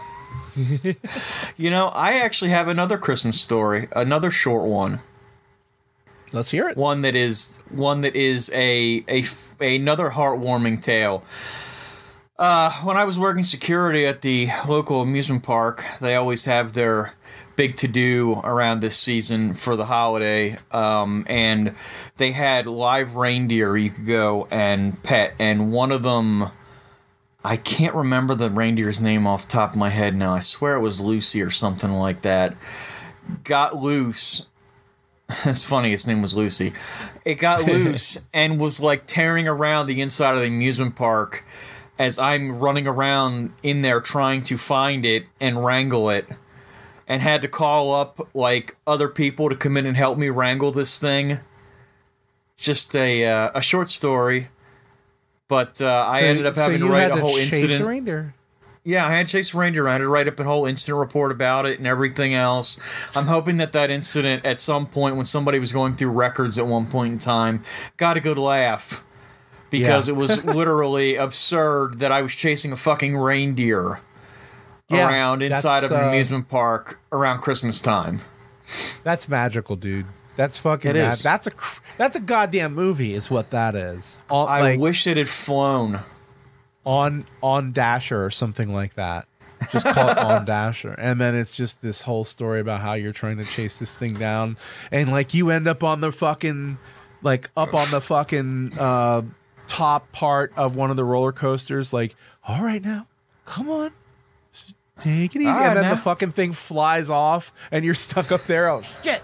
You know, I actually have another Christmas story, another short one. Let's hear it. One that is one that is a a another heartwarming tale. Uh, when I was working security at the local amusement park, they always have their big to-do around this season for the holiday, um, and they had live reindeer you could go and pet, and one of them, I can't remember the reindeer's name off the top of my head now, I swear it was Lucy or something like that, got loose. It's funny, its name was Lucy. It got loose and was like tearing around the inside of the amusement park as I'm running around in there trying to find it and wrangle it, and had to call up like other people to come in and help me wrangle this thing. Just a uh, a short story, but uh, I so, ended up having so to write had a whole to chase incident. A reindeer. Yeah, I had to chase a reindeer. I had to write up a whole incident report about it and everything else. I'm hoping that that incident, at some point, when somebody was going through records at one point in time, got a good laugh. Because yeah. It was literally absurd that I was chasing a fucking reindeer yeah, around inside of an uh, amusement park around Christmas time. That's magical, dude. That's fucking. It mad- is. That's a that's a goddamn movie, is what that is. On, I like, wish it had flown on on Dasher or something like that. Just call it On Dasher, and then it's just this whole story about how you're trying to chase this thing down, and like you end up on the fucking, like up on the fucking. Uh, top part of one of the roller coasters, like, all right now, come on, take it easy, right, and then now. the fucking thing flies off, and you're stuck up there. Oh shit!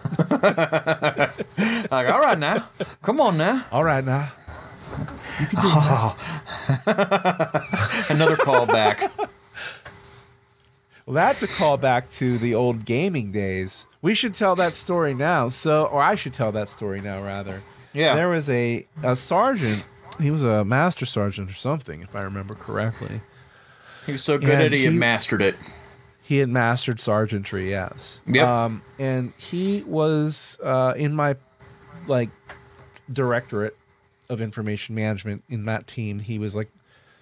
Like, all right now, come on now, all right now. You can do oh. Another callback. Well, that's a callback to the old gaming days. We should tell that story now. So, or I should tell that story now, rather. Yeah. There was a a sergeant. He was a master sergeant or something, if I remember correctly. He was so good and at it, he he had mastered it. He had mastered sergeantry, yes. Yep. Um, and he was uh, in my like directorate of information management in that team. He was like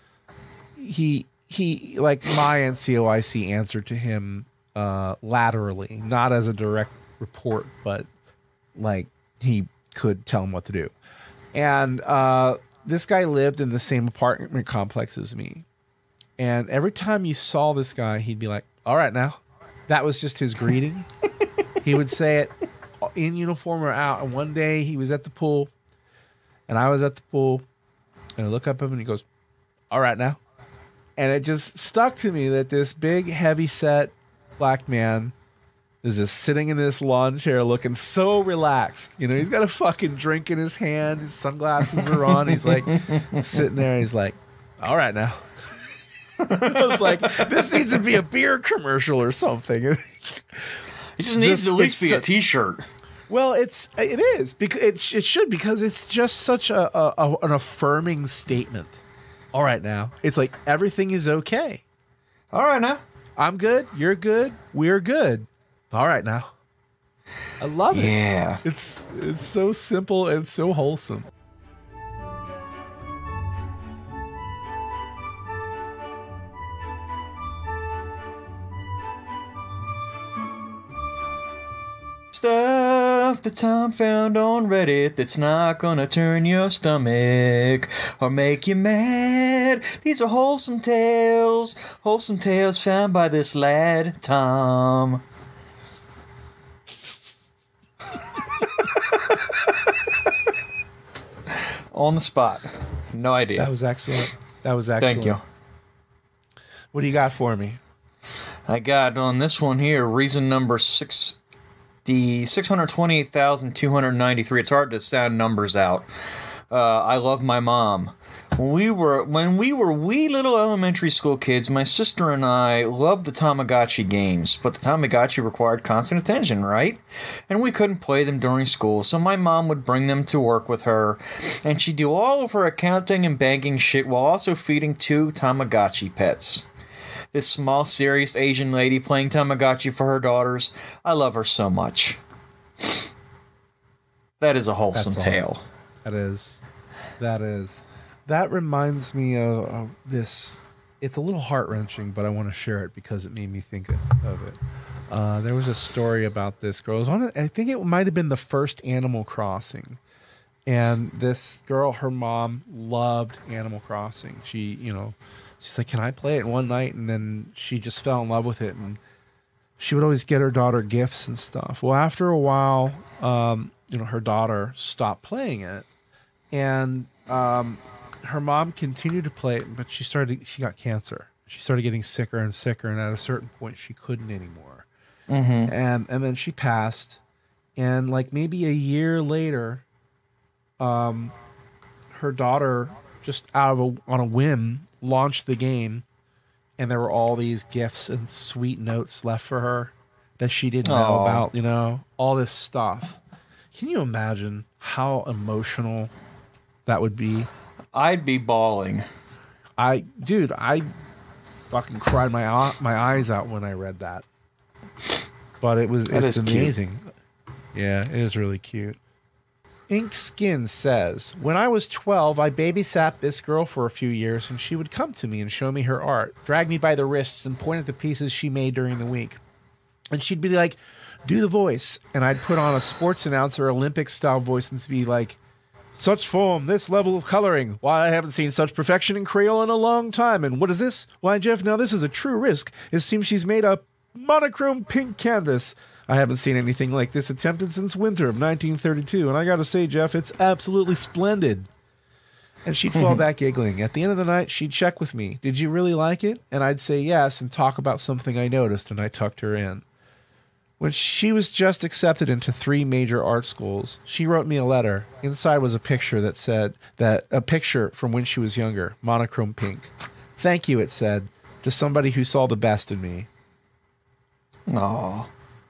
he he like my N C O I C answered to him uh, laterally, not as a direct report, but like he could tell him what to do. And uh, this guy lived in the same apartment complex as me. And every time you saw this guy, he'd be like, all right now. That was just his greeting. He would say it in uniform or out. And one day he was at the pool, and I was at the pool, and I look up at him, and he goes, all right now. And it just stuck to me that this big, heavy set black man is just sitting in this lawn chair looking so relaxed. You know, he's got a fucking drink in his hand. His sunglasses are on. He's like sitting there. He's like, all right now. I was like, this needs to be a beer commercial or something. It just needs to at least be a t-shirt. Well, it's it is because it, it should because it's just such a, a, a an affirming statement. All right now, it's like everything is okay. All right now, I'm good. You're good. We're good. All right now. I love it. Yeah, it's it's so simple and so wholesome. Stuff that Tom found on Reddit that's not gonna turn your stomach or make you mad. These are wholesome tales, wholesome tales found by this lad, Tom. On the spot. No idea. That was excellent. That was excellent. Thank you. What do you got for me? I got on this one here, reason number six. The six hundred twenty-eight thousand two hundred ninety-three. It's hard to sound numbers out. Uh, I love my mom. When we were when we were wee little elementary school kids, my sister and I loved the Tamagotchi games, but the Tamagotchi required constant attention, right? And we couldn't play them during school, so my mom would bring them to work with her, and she'd do all of her accounting and banking shit while also feeding two Tamagotchi pets. This small, serious Asian lady playing Tamagotchi for her daughters. I love her so much. That is a wholesome tale. That is. That is. That reminds me of, of this. It's a little heart-wrenching, but I want to share it because it made me think of it. Uh, there was a story about this girl. It was on, I think it might have been the first Animal Crossing. And this girl, her mom, loved Animal Crossing. She, you know... She's like, can I play it one night? And then she just fell in love with it. And she would always get her daughter gifts and stuff. Well, after a while, um, you know, her daughter stopped playing it. And um, her mom continued to play it, but she started, she got cancer. She started getting sicker and sicker. And at a certain point, she couldn't anymore. Mm-hmm. And, and then she passed. And like maybe a year later, um, her daughter, just out of a, on a whim, launched the game, and there were all these gifts and sweet notes left for her that she didn't know Aww. about, you know, all this stuff. Can you imagine how emotional that would be? I'd be bawling. I, dude, I fucking cried my my eyes out when I read that. But it was, That it's is cute. amazing. Yeah, it is really cute. Ink Skin says, when I was twelve, I babysat this girl for a few years, and she would come to me and show me her art, drag me by the wrists, and point at the pieces she made during the week. And she'd be like, do the voice. And I'd put on a sports announcer, Olympic-style voice, and be like, such form, this level of coloring. Why, I haven't seen such perfection in Crayola in a long time. And what is this? Why, Jeff, now this is a true risk. It seems she's made a monochrome pink canvas. I haven't seen anything like this attempted since winter of nineteen thirty-two, and I gotta say, Jeff, it's absolutely splendid. And she'd fall back giggling. At the end of the night, she'd check with me. Did you really like it? And I'd say yes and talk about something I noticed, and I tucked her in. When she was just accepted into three major art schools, she wrote me a letter. Inside was a picture that said, that a picture from when she was younger, monochrome pink. Thank you, it said, to somebody who saw the best in me. Aww.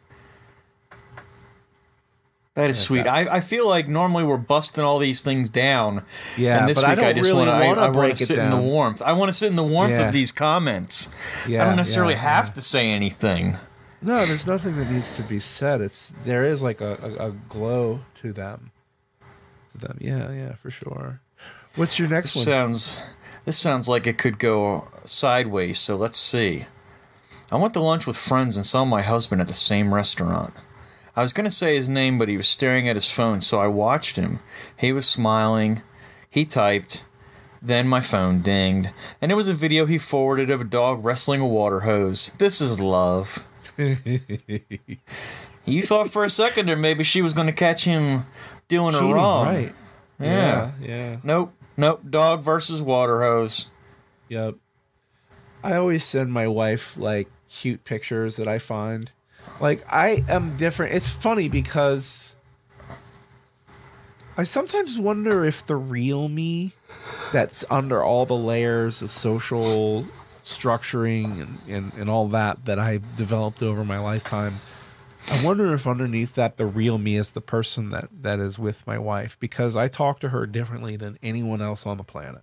That is Yeah, sweet. that's- I, I feel like normally we're busting all these things down. Yeah, and this but I week I, don't just really want to wanna I, I break want to it sit in the down. warmth. I want to sit in the warmth Yeah. of these comments. Yeah, I don't necessarily yeah, have yeah. to say anything. No, there's nothing that needs to be said. It's there is like a, a, a glow to them. To them, yeah, yeah, for sure. What's your next This one? sounds this sounds like it could go sideways, so let's see. I went to lunch with friends and saw my husband at the same restaurant. I was going to say his name, but he was staring at his phone, so I watched him. He was smiling. He typed. Then my phone dinged, and it was a video he forwarded of a dog wrestling a water hose. This is love. You thought for a second there maybe she was going to catch him doing her Cheating, wrong. right? Yeah. yeah, yeah. Nope. Nope. Dog versus water hose. Yep. I always send my wife like cute pictures that I find. Like I am different. It's funny because I sometimes wonder if the real me that's under all the layers of social structuring and, and, and all that that I've developed over my lifetime, I wonder if underneath that the real me is the person that, that is with my wife, because I talk to her differently than anyone else on the planet.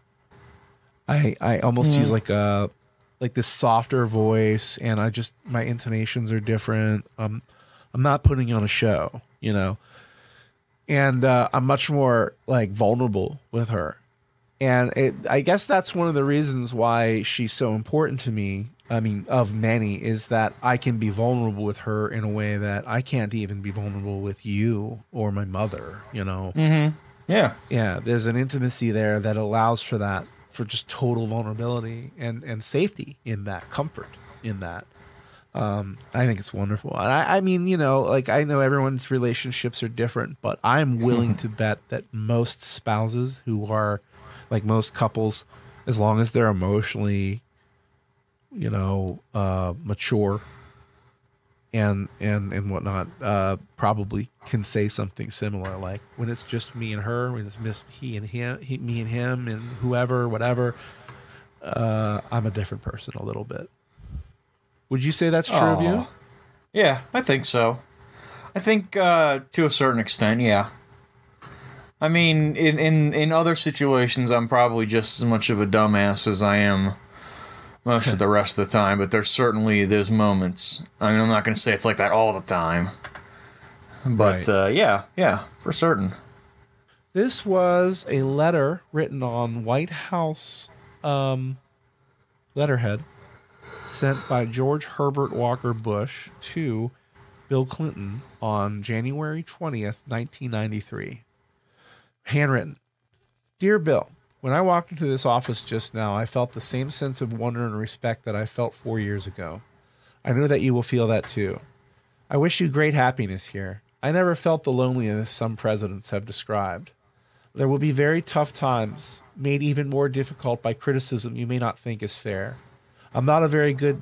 I I almost Mm-hmm. use like a like this softer voice, and I just my intonations are different. Um, I'm not putting on a show, you know, and uh, I'm much more like vulnerable with her, and it, I guess that's one of the reasons why she's so important to me. I mean, of many, is that I can be vulnerable with her in a way that I can't even be vulnerable with you or my mother, you know. Mm-hmm. Yeah. Yeah, there's an intimacy there that allows for that, for just total vulnerability and, and safety in that, comfort in that. Um, I think it's wonderful. I, I mean, you know, like I know everyone's relationships are different, but I'm willing to bet that most spouses who are, like most couples, as long as they're emotionally, you know, uh, mature and and and whatnot, uh, probably can say something similar. Like when it's just me and her, when it's just he and him, he, me and him, and whoever, whatever, uh, I'm a different person a little bit. Would you say that's true of you? Aw. Yeah, I think so. I think uh, to a certain extent, yeah. I mean, in, in, in other situations, I'm probably just as much of a dumbass as I am most of the rest of the time, but there's certainly those moments. I mean, I'm not going to say it's like that all the time. But, Right. uh, yeah, yeah, for certain. This was a letter written on White House um, letterhead sent by George Herbert Walker Bush to Bill Clinton on January twentieth, nineteen ninety-three. Handwritten. Dear Bill, when I walked into this office just now, I felt the same sense of wonder and respect that I felt four years ago. I know that you will feel that too. I wish you great happiness here. I never felt the loneliness some presidents have described. There will be very tough times, made even more difficult by criticism you may not think is fair. I'm not a very good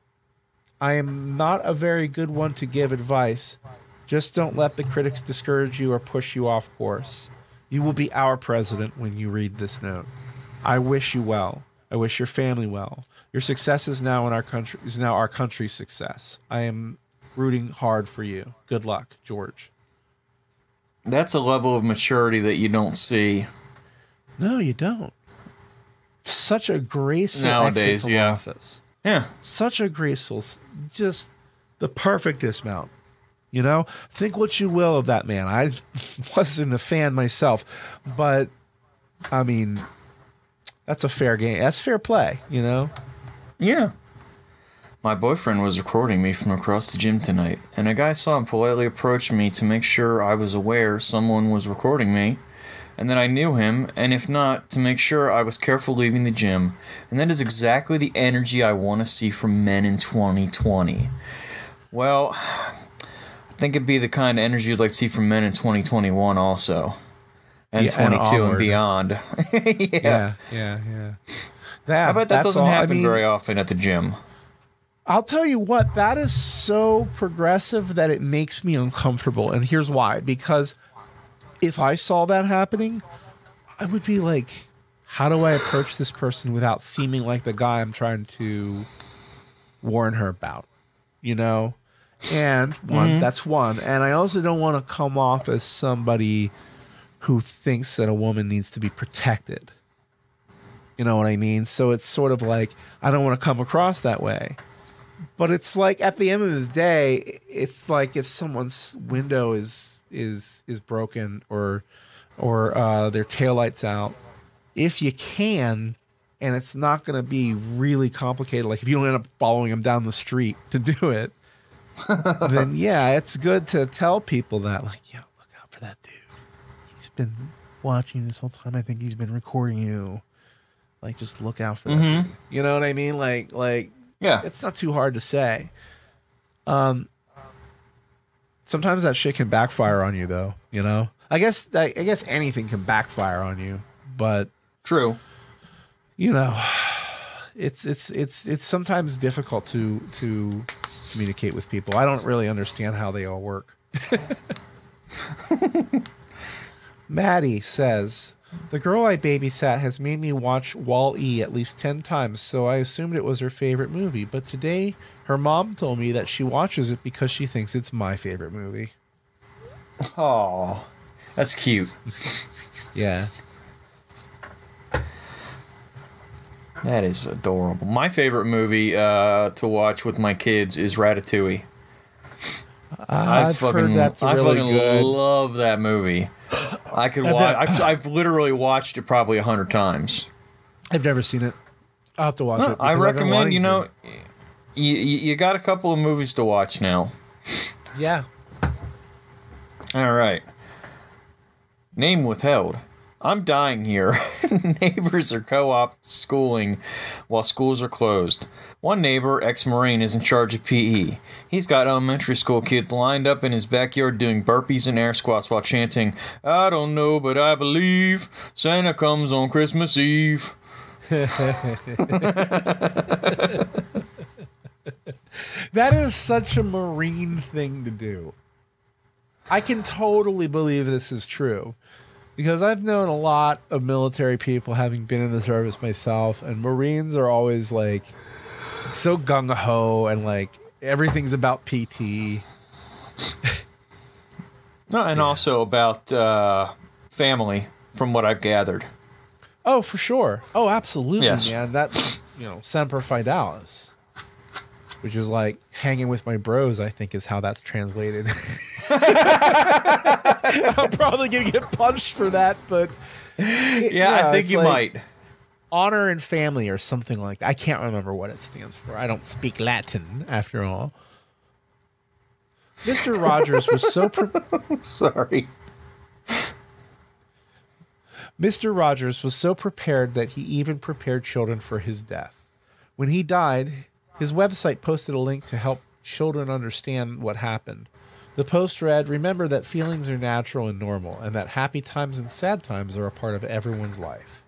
I am not a very good one to give advice. Just don't let the critics discourage you or push you off course. You will be our president when you read this note. I wish you well. I wish your family well. Your success is now in our country is now our country's success. I am rooting hard for you. Good luck, George. That's a level of maturity that you don't see No, you don't. Such a graceful nowadays, exit from yeah. office. Yeah. Such a graceful, s- just the perfect dismount. You know, think what you will of that man. I wasn't a fan myself, but I mean, that's a fair game. That's fair play, you know? Yeah. My boyfriend was recording me from across the gym tonight, and a guy saw him politely approach me to make sure I was aware someone was recording me, and that I knew him, and if not, to make sure I was careful leaving the gym. And that is exactly the energy I want to see from men in twenty twenty. Well, I think it'd be the kind of energy you'd like to see from men in twenty twenty-one also. And Yeah, and twenty-two and, onward. beyond. yeah. Yeah, yeah, yeah. That, I bet that that's doesn't all- I happen mean, very often at the gym. I'll tell you what, that is so progressive that it makes me uncomfortable. And here's why. Because if I saw that happening, I would be like, how do I approach this person without seeming like the guy I'm trying to warn her about? You know? And one, that's one. And I also don't want to come off as somebody who thinks that a woman needs to be protected. You know what I mean? So it's sort of like, I don't want to come across that way. But it's like at the end of the day, it's like if someone's window is is is broken or or uh, their taillight's out, if you can, and it's not going to be really complicated, like if you don't end up following them down the street to do it, then yeah, it's good to tell people that, like, yo, look out for that dude. He's been watching this whole time. I think he's been recording you. Like, just look out for that. Mhm. Dude. You know what I mean? Like, like. Yeah. It's not too hard to say. Um, sometimes that shit can backfire on you, though. You know, I guess I, I guess anything can backfire on you, but True. you know, it's it's it's it's sometimes difficult to to communicate with people. I don't really understand how they all work. Maddie says, the girl I babysat has made me watch Wall-E at least ten times, so I assumed it was her favorite movie. But today, her mom told me that she watches it because she thinks it's my favorite movie. Oh, that's cute. Yeah. That is adorable. My favorite movie uh, to watch with my kids is Ratatouille. Uh, I've fucking, heard that's I really fucking good. love that movie. I could I've watch. never- I've, I've literally watched it probably a hundred times. I've never seen it. I'll have to watch No, it. I because I've been recommend. wanting You know, to. you, you you got a couple of movies to watch now. Yeah. All right. Name withheld. I'm dying here. Neighbors are co-op schooling while schools are closed. One neighbor, ex-Marine, is in charge of P E. He's got elementary school kids lined up in his backyard doing burpees and air squats while chanting, I don't know, but I believe Santa comes on Christmas Eve. That is such a Marine thing to do. I can totally believe this is true. Because I've known a lot of military people, having been in the service myself, and Marines are always like so gung ho and like everything's about P T. No, and also about uh, family, from what I've gathered. Oh, for sure. Oh, absolutely, Yes. man. That, you know, Semper Fidelis, which is like hanging with my bros, I think is how that's translated. I'm probably going to get punched for that, but it- Yeah, I think it's you like might. honor and family or something like that. I can't remember what it stands for. I don't speak Latin, after all. Mister Rogers was so... Pre- Sorry. Mister Rogers was so prepared that he even prepared children for his death. When he died, his website posted a link to help children understand what happened. The post read, remember that feelings are natural and normal, and that happy times and sad times are a part of everyone's life.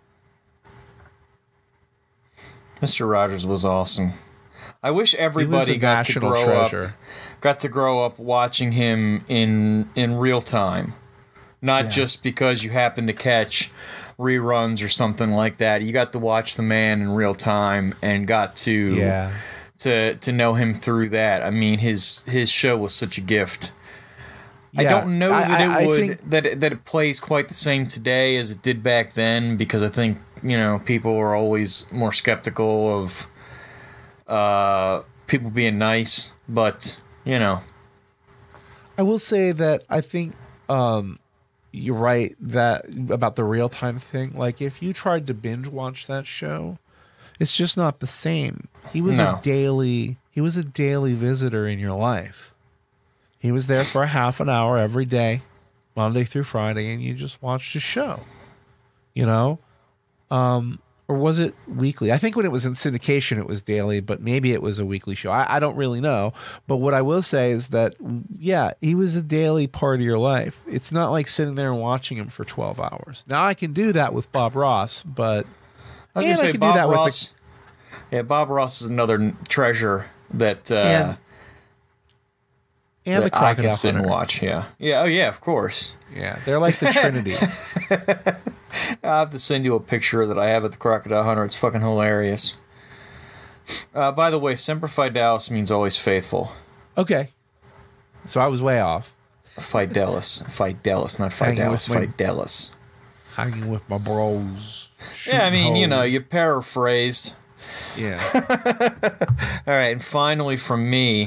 Mister Rogers was awesome. I wish everybody a got to national grow treasure. up, got to grow up watching him in in real time, not Yeah. just because you happen to catch reruns or something like that. You got to watch the man in real time and got to Yeah. to to know him through that. I mean, his his show was such a gift. I Yeah, don't know I- that it I- I would think- that it, that it plays quite the same today as it did back then, because I think, you know, people are always more skeptical of uh, people being nice, but you know, I will say that I think um, you're right that about the real time thing. Like if you tried to binge watch that show, it's just not the same. He was No. a daily he was a daily visitor in your life. He was there for a half an hour every day, Monday through Friday, and you just watched his show. You know? Um, or was it weekly? I think when it was in syndication, it was daily, but maybe it was a weekly show. I, I don't really know. But what I will say is that, yeah, he was a daily part of your life. It's not like sitting there and watching him for twelve hours. Now, I can do that with Bob Ross, but I was and gonna say can Bob do that with Ross. Yeah, Bob Ross is another n- treasure that uh, And- the, and the that I can Crocodile sit and Hunter. watch. Yeah, yeah, oh yeah, of course. Yeah, they're like the Trinity. I have to send you a picture that I have at the Crocodile Hunter. It's fucking hilarious. Uh, by the way, Semper Fidelis means always faithful. Okay, so I was way off. Fidelis, Fidelis, not Hanging with Fidelis, my- Fidelis. Hanging with my bros. Yeah, I mean, you shooting know, holes. you paraphrased. Yeah. All right, and finally from me,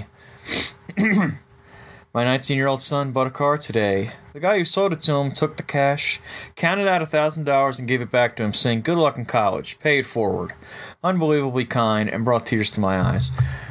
my nineteen-year-old son bought a car today. The guy who sold it to him took the cash, counted out one thousand dollars, and gave it back to him, saying, good luck in college, pay it forward. Unbelievably kind, and brought tears to my eyes.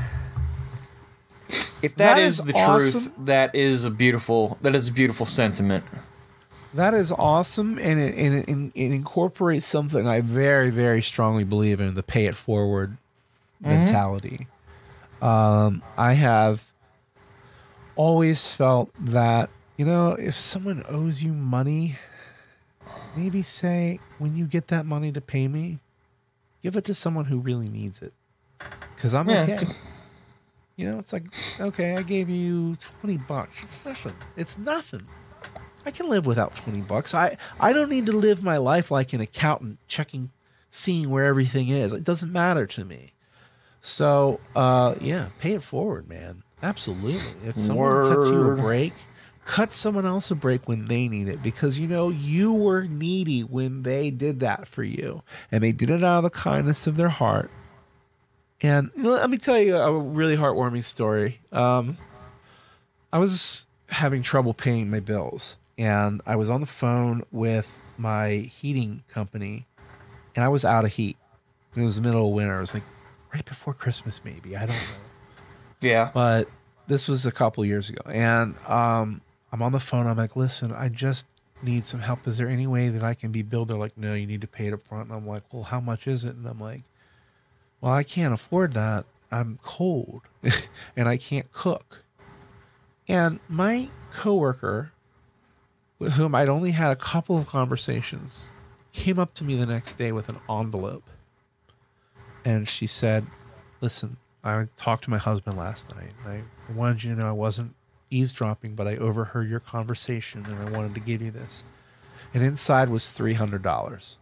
If that, That is, is the awesome. truth, that is a beautiful that is a beautiful sentiment. That is awesome, and it, and it, and it incorporates something I very, very strongly believe in, the pay it forward mentality. Um, I have always felt that, you know, if someone owes you money, maybe say, when you get that money to pay me, Give it to someone who really needs it. Because I'm Yeah. okay. You know, it's like, okay, I gave you twenty bucks. It's nothing. It's nothing. I can live without twenty bucks. I, I don't need to live my life like an accountant checking, seeing where everything is. It doesn't matter to me. So, uh, yeah, pay it forward, man. Absolutely. If someone cuts you a Word. break, cut someone else a break when they need it, because, you know, you were needy when they did that for you, and they did it out of the kindness of their heart. And let me tell you a really heartwarming story. Um, I was having trouble paying my bills, and I was on the phone with my heating company, and I was out of heat. It was the middle of winter. It was like right before Christmas, maybe. I don't know. Yeah. But this was a couple years ago. And um, I'm on the phone. I'm like, listen, I just need some help. Is there any way that I can be billed? They're like, no, you need to pay it up front. And I'm like, well, how much is it? And I'm like, well, I can't afford that. I'm cold and I can't cook. And my coworker, with whom I'd only had a couple of conversations, came up to me the next day with an envelope. And she said, listen, I talked to my husband last night. I wanted you to know I wasn't eavesdropping, but I overheard your conversation and I wanted to give you this. And inside was three hundred dollars.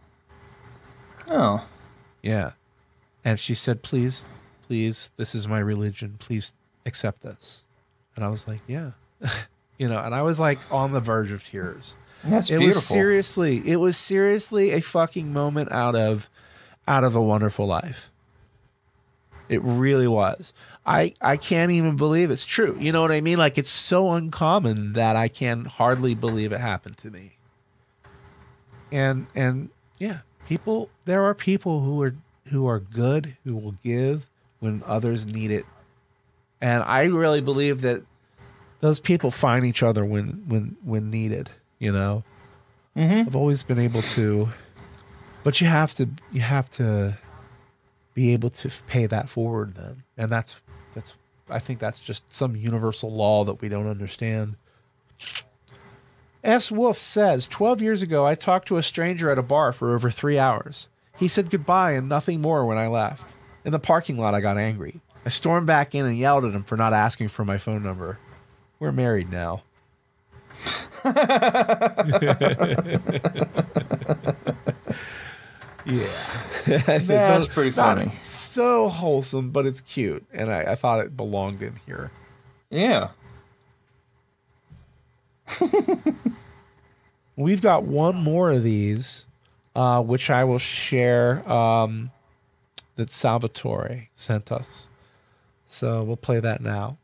Oh. Yeah. And she said, please, please, this is my religion. Please accept this. And I was like, yeah. You know, and I was like on the verge of tears. That's it beautiful. was seriously, it was seriously a fucking moment out of, out of A Wonderful Life. It really was. I, I can't even believe it's true. You know what I mean? Like, it's so uncommon that I can hardly believe it happened to me. And, and yeah, people, there are people who are, who are good, who will give when others need it. And I really believe that those people find each other when, when, when needed, you know. Mm-hmm. I've always been able to, but you have to, you have to be able to pay that forward then. And that's, that's, I think that's just some universal law that we don't understand. S. Wolf says, twelve years ago, I talked to a stranger at a bar for over three hours. He said goodbye and nothing more when I left. In the parking lot, I got angry. I stormed back in and yelled at him for not asking for my phone number. We're married now. Yeah. That's pretty funny. Not so wholesome, but it's cute. And I, I thought it belonged in here. Yeah. We've got one more of these, uh, which I will share, um, that Salvatore sent us. So we'll play that now.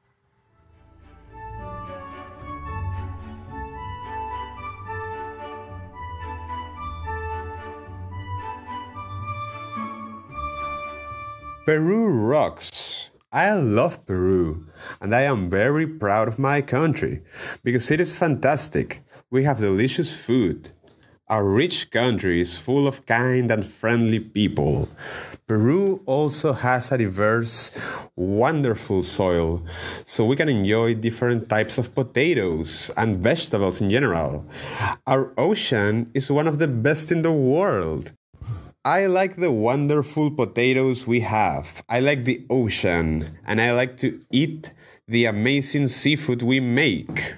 Peru rocks. I love Peru, and I am very proud of my country because it is fantastic. We have delicious food. Our rich country is full of kind and friendly people. Peru also has a diverse, wonderful soil, so we can enjoy different types of potatoes and vegetables in general. Our ocean is one of the best in the world. I like the wonderful potatoes we have. I like the ocean, and I like to eat the amazing seafood we make.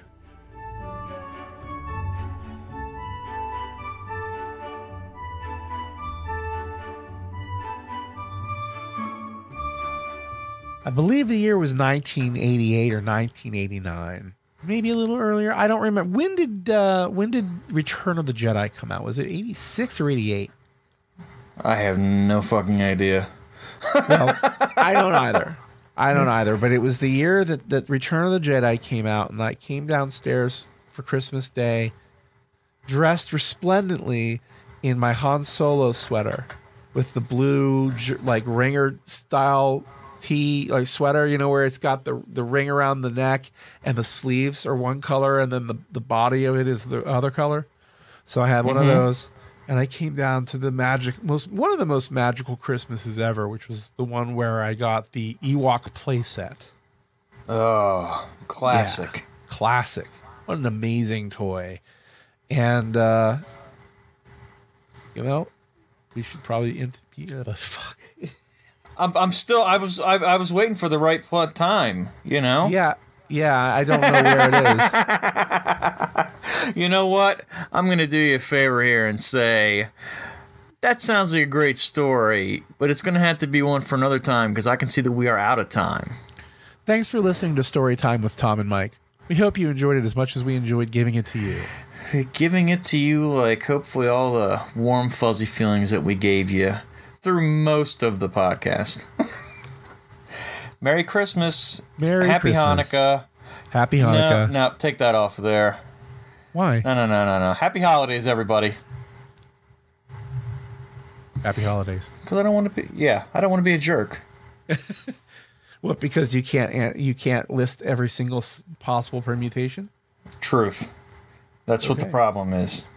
I believe the year was nineteen eighty-eight or nineteen eighty-nine. Maybe a little earlier. I don't remember. When did uh, when did Return of the Jedi come out? Was it eighty-six or eighty-eight? I have no fucking idea. Well, I don't either. I don't either. But it was the year that, that Return of the Jedi came out, and I came downstairs for Christmas Day, dressed resplendently in my Han Solo sweater with the blue, j- like ringer style tee, like sweater. You know, where it's got the the ring around the neck and the sleeves are one color, and then the the body of it is the other color. So I had one Mm-hmm. of those. And I came down to the magic, most one of the most magical Christmases ever, which was the one where I got the Ewok playset. Oh, classic. Yeah, classic. What an amazing toy. And, uh, you know, we should probably. Int- uh, fuck. I'm, I'm still. I was. I, I was waiting for the right pl- time. You know. Yeah, yeah. I don't know where it is. You know what? I'm gonna do you a favor here and say that sounds like a great story, but it's gonna have to be one for another time because I can see that we are out of time. Thanks for listening to Story Time with Tom and Mike. We hope you enjoyed it as much as we enjoyed giving it to you. Giving it to you, like hopefully all the warm, fuzzy feelings that we gave you through most of the podcast. Merry Christmas. Merry Happy Christmas. Hanukkah. Happy Hanukkah. No, no, take that off of there. Why? No, no, no, no, no. Happy holidays, everybody. Happy holidays. Because I don't want to be. Yeah, I don't want to be a jerk. What? Because you can't you can't list every single s- possible permutation? Truth. That's what the Okay. problem is.